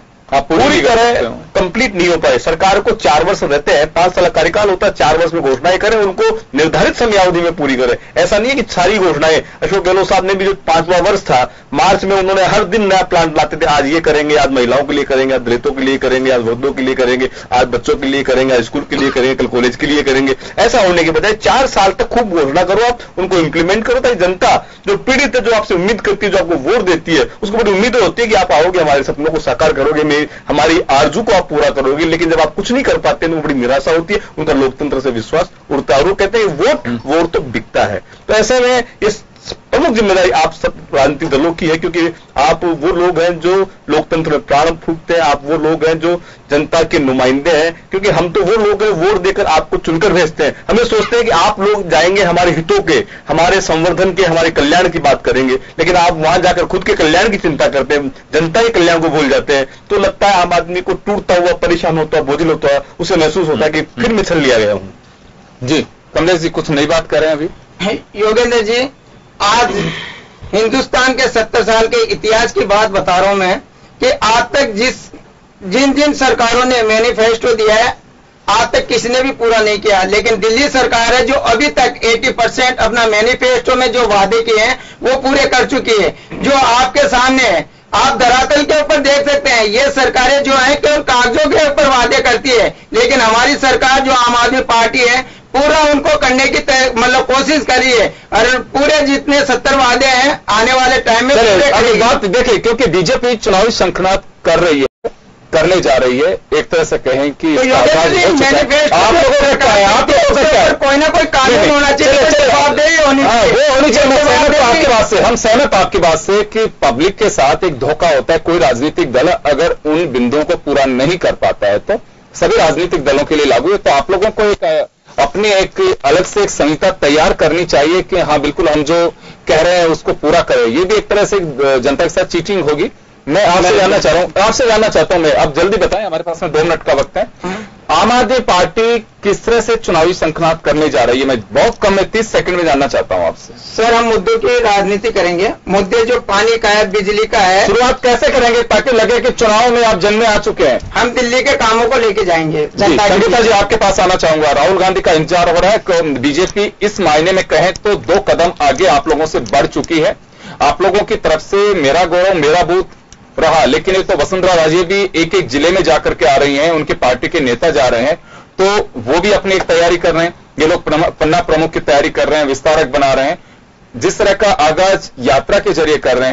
पूरी तरह कंप्लीट नहीं हो पाए। सरकार को 4 वर्ष रहते हैं, 5 साल कार्यकाल होता है, 4 वर्ष में घोषणाएं करें, उनको निर्धारित समयावधि में पूरी करें। ऐसा नहीं है कि सारी घोषणाएं, अशोक गहलोत साहब ने भी जो 5वां वर्ष था, मार्च में उन्होंने हर दिन नया प्लान लाते थे, आज ये करेंगे, आज महिलाओं के लिए करेंगे, आज दलितों के लिए करेंगे, आज वृद्धों के लिए करेंगे, आज बच्चों के लिए करेंगे, आज स्कूल के लिए करेंगे, कल कॉलेज के लिए करेंगे। ऐसा होने के बजाय 4 साल तक खूब घोषणा करो, आप उनको इंप्लीमेंट करो, ताकि जनता जो पीड़ित है, जो आपसे उम्मीद करती है, जो आपको वोट देती है, उसको बड़ी उम्मीद होती है कि आप आओगे, हमारे सपनों को साकार करोगे, हमारी आरजू को आप पूरा करोगे। लेकिन जब आप कुछ नहीं कर पाते तो बड़ी निराशा होती है, उनका लोकतंत्र से विश्वास उड़ता है और वो कहते हैं वोट तो बिकता है। तो ऐसे में इस प्रमुख जिम्मेदारी आप सब राजनीतिक दलों की है, क्योंकि आप वो लोग हैं जो लोकतंत्र में प्राण फूंकते हैं, आप वो लोग हैं जो जनता के नुमाइंदे हैं। क्योंकि हम तो वो लोग हैं वोट देकर आपको चुनकर भेजते हैं, हमें सोचते हैं कि आप लोग जाएंगे हमारे हितों के, हमारे संवर्धन के, हमारे कल्याण की बात करेंगे, लेकिन आप वहां जाकर खुद के कल्याण की चिंता करते हैं, जनता के कल्याण को भूल जाते हैं। तो लगता है आम आदमी को टूटता हुआ, परेशान होता हुआ, बोझिल होता हुआ उसे महसूस होता है कि फिर मैं छल लिया गया हूं। जी कमलेश जी कुछ नई बात कर रहे हैं अभी? योगेंद्र जी, आज हिंदुस्तान के 70 साल के इतिहास की बात बता रहा हूं मैं कि आज तक जिन सरकारों ने मैनिफेस्टो दिया है, आज तक किसी ने भी पूरा नहीं किया। लेकिन दिल्ली सरकार है जो अभी तक 80% अपना मैनिफेस्टो में जो वादे किए हैं वो पूरे कर चुकी है। जो आपके सामने है, आप धरातल के ऊपर देख सकते हैं, ये सरकारें जो है केवल कागजों के ऊपर वादे करती है, लेकिन हमारी सरकार जो आम आदमी पार्टी है पूरा उनको करने की मतलब कोशिश करी है और पूरे जितने 70 वादे हैं आने वाले टाइम में अभी बात देखिए, क्योंकि बीजेपी चुनावी शंखनाद कर रही है, करने जा रही है, एक तरह से कहें कि तो आप लोगों ने कोई ना कोई कानून होना चाहिए, जवाबदेही होनी चाहिए। वो होनी चाहिए। हम सहमत आपकी बात से कि पब्लिक के साथ एक धोखा होता है। कोई राजनीतिक दल अगर उन बिंदुओं को पूरा नहीं कर पाता है तो सभी राजनीतिक दलों के लिए लागू है। तो आप लोगों को एक अपनी एक अलग से एक संहिता तैयार करनी चाहिए कि हाँ बिल्कुल हम जो कह रहे हैं उसको पूरा करें। ये भी एक तरह से जनता के साथ चीटिंग होगी। मैं आपसे जानना चाहता हूं मैं, आप जल्दी बताएं, हमारे पास में 2 मिनट का वक्त है। आम आदमी पार्टी किस तरह से चुनावी शंखनाद करने जा रही है? मैं बहुत कम में 30 सेकंड में जानना चाहता हूं आपसे। सर, हम मुद्दों की राजनीति करेंगे। मुद्दे जो पानी का है, बिजली का है, शुरुआत कैसे करेंगे ताकि लगे कि चुनाव में आप जंग में आ चुके हैं? हम दिल्ली के कामों को लेके जाएंगे। संगीता जी आपके पास आना चाहूंगा। राहुल गांधी का इंतजार हो रहा है। बीजेपी इस मायने में कहें तो 2 कदम आगे आप लोगों से बढ़ चुकी है। आप लोगों की तरफ से मेरा गौरव मेरा बूथ रहा, लेकिन एक तो वसुंधरा राजे भी एक जिले में जाकर के आ रही हैं, उनके पार्टी के नेता जा रहे हैं, तो वो भी अपनी एक तैयारी कर रहे हैं। ये लोग पन्ना प्रमुख की तैयारी कर रहे हैं, विस्तारक बना रहे हैं। जिस तरह का आगाज यात्रा के जरिए कर रहे हैं,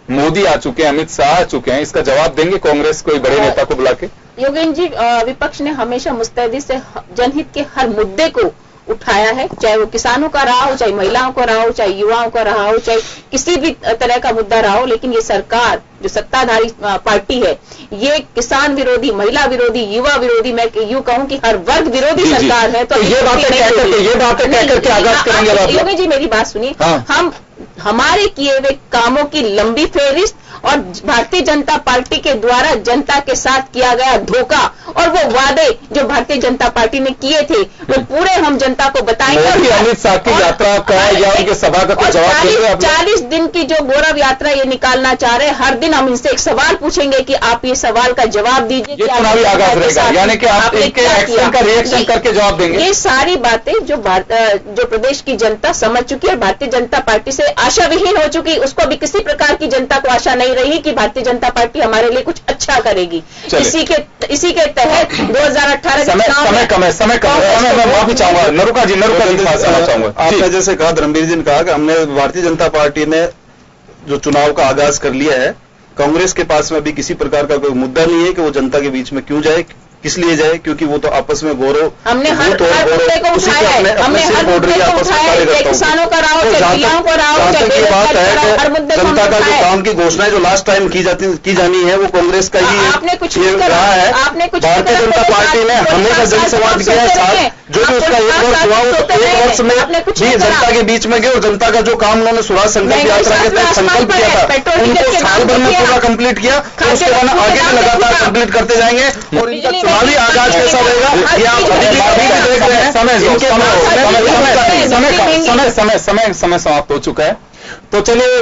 मोदी आ चुके हैं, अमित शाह आ चुके हैं, इसका जवाब देंगे कांग्रेस कोई बड़े नेता को बुला के? योगेंद्र जी, विपक्ष ने हमेशा मुस्तैदी से जनहित के हर मुद्दे को उठाया है, चाहे वो किसानों का रहा हो, चाहे महिलाओं का रहा हो, चाहे युवाओं का रहा हो, चाहे किसी भी तरह का मुद्दा रहा हो। लेकिन ये सरकार जो सत्ताधारी पार्टी है, ये किसान विरोधी, महिला विरोधी, युवा विरोधी, मैं यूं कहूं कि हर वर्ग विरोधी सरकार है। तो ये बातें कह करके आगाज करेंगे। योगी जी मेरी बात सुनिए, हम हमारे किए हुए कामों की लंबी फहरिस्त और भारतीय जनता पार्टी के द्वारा जनता के साथ किया गया धोखा और वो वादे जो भारतीय जनता पार्टी ने किए थे, वो पूरे हम जनता को बताएंगे। अमित शाह की यात्रा का या उनके सभा का जवाब देंगे। 40 दिन की जो गौरव यात्रा ये निकालना चाह रहे हैं, हर दिन हम इनसे एक सवाल पूछेंगे कि आप ये सवाल का जवाब दीजिए। ये चुनावी आगाज रहेगा, यानी कि आप इनके एक्शन का रिएक्शन करके जवाब देंगे। ये सारी बातें जो प्रदेश की जनता समझ चुकी है, भारतीय जनता पार्टी से आशा विहीन हो चुकी, उसको भी किसी प्रकार की जनता को आशा नहीं रही कि भारतीय जनता पार्टी हमारे लिए कुछ अच्छा करेगी। इसी के तहत 2018 समय कम है, मैं माफी चाहूंगा। नरुका जी चाहूंगा। आपने जैसे कहा, धर्मवीर जी ने कहा कि हमने भारतीय जनता पार्टी ने जो चुनाव का आगाज कर लिया है, कांग्रेस के पास में अभी किसी प्रकार का कोई मुद्दा नहीं है कि वो जनता के बीच में क्यों जाए, किस लिए जाए, क्योंकि वो तो आपस में गौरव हमने हर मुद्दे को उठाया है, हमने हर मुद्दे को उठाया है, किसानों का रहा हो, महिलाओं का रहा हो, बात है हर मुद्दे को जनता का जो काम की घोषणाएं जो लास्ट टाइम की जानी है वो कांग्रेस का ही आपने कुछ रहा है। भारतीय जनता पार्टी ने हमेशा जनसंवाद किया है, जो भी उसका 1 वर्ष हुआ, 1 वर्ष में भी जनता के बीच में गए और जनता का जो काम उन्होंने स्वराज संकल्प यात्रा के तहत संकल्प किया था, उनको साल भर में पूरा कंप्लीट किया, उसके बाद आगे भी लगातार कंप्लीट करते जाएंगे। और इनका चुनावी आगाज कैसा रहेगा ये आप अभी देख रहे हैं। समय समाप्त हो चुका है। तो चलिए,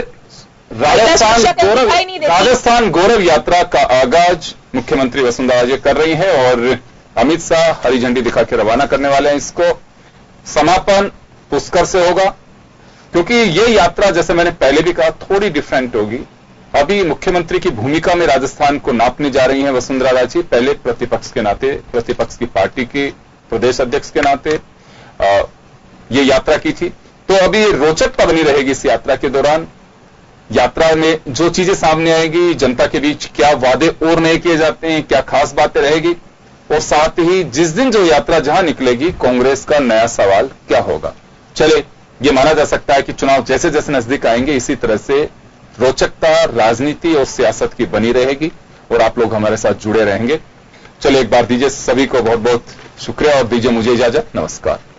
राजस्थान गौरव यात्रा का आगाज मुख्यमंत्री वसुंधरा राजे कर रही है और अमित शाह हरी झंडी दिखा के रवाना करने वाले हैं। इसको समापन पुष्कर से होगा, क्योंकि ये यात्रा जैसे मैंने पहले भी कहा थोड़ी डिफरेंट होगी। अभी मुख्यमंत्री की भूमिका में राजस्थान को नापने जा रही हैं वसुंधरा राजे, पहले प्रतिपक्ष के नाते, प्रतिपक्ष की पार्टी के प्रदेश अध्यक्ष के नाते ये यात्रा की थी। तो अभी रोचकता बनी रहेगी इस यात्रा के दौरान। यात्रा में जो चीजें सामने आएगी, जनता के बीच क्या वादे और नए किए जाते हैं, क्या खास बातें रहेगी, और साथ ही जिस दिन जो यात्रा जहां निकलेगी कांग्रेस का नया सवाल क्या होगा। चले, ये माना जा सकता है कि चुनाव जैसे जैसे नजदीक आएंगे इसी तरह से रोचकता राजनीति और सियासत की बनी रहेगी और आप लोग हमारे साथ जुड़े रहेंगे। चलिए, एक बार दीजिए सभी को बहुत बहुत शुक्रिया और दीजिए मुझे इजाजत। नमस्कार।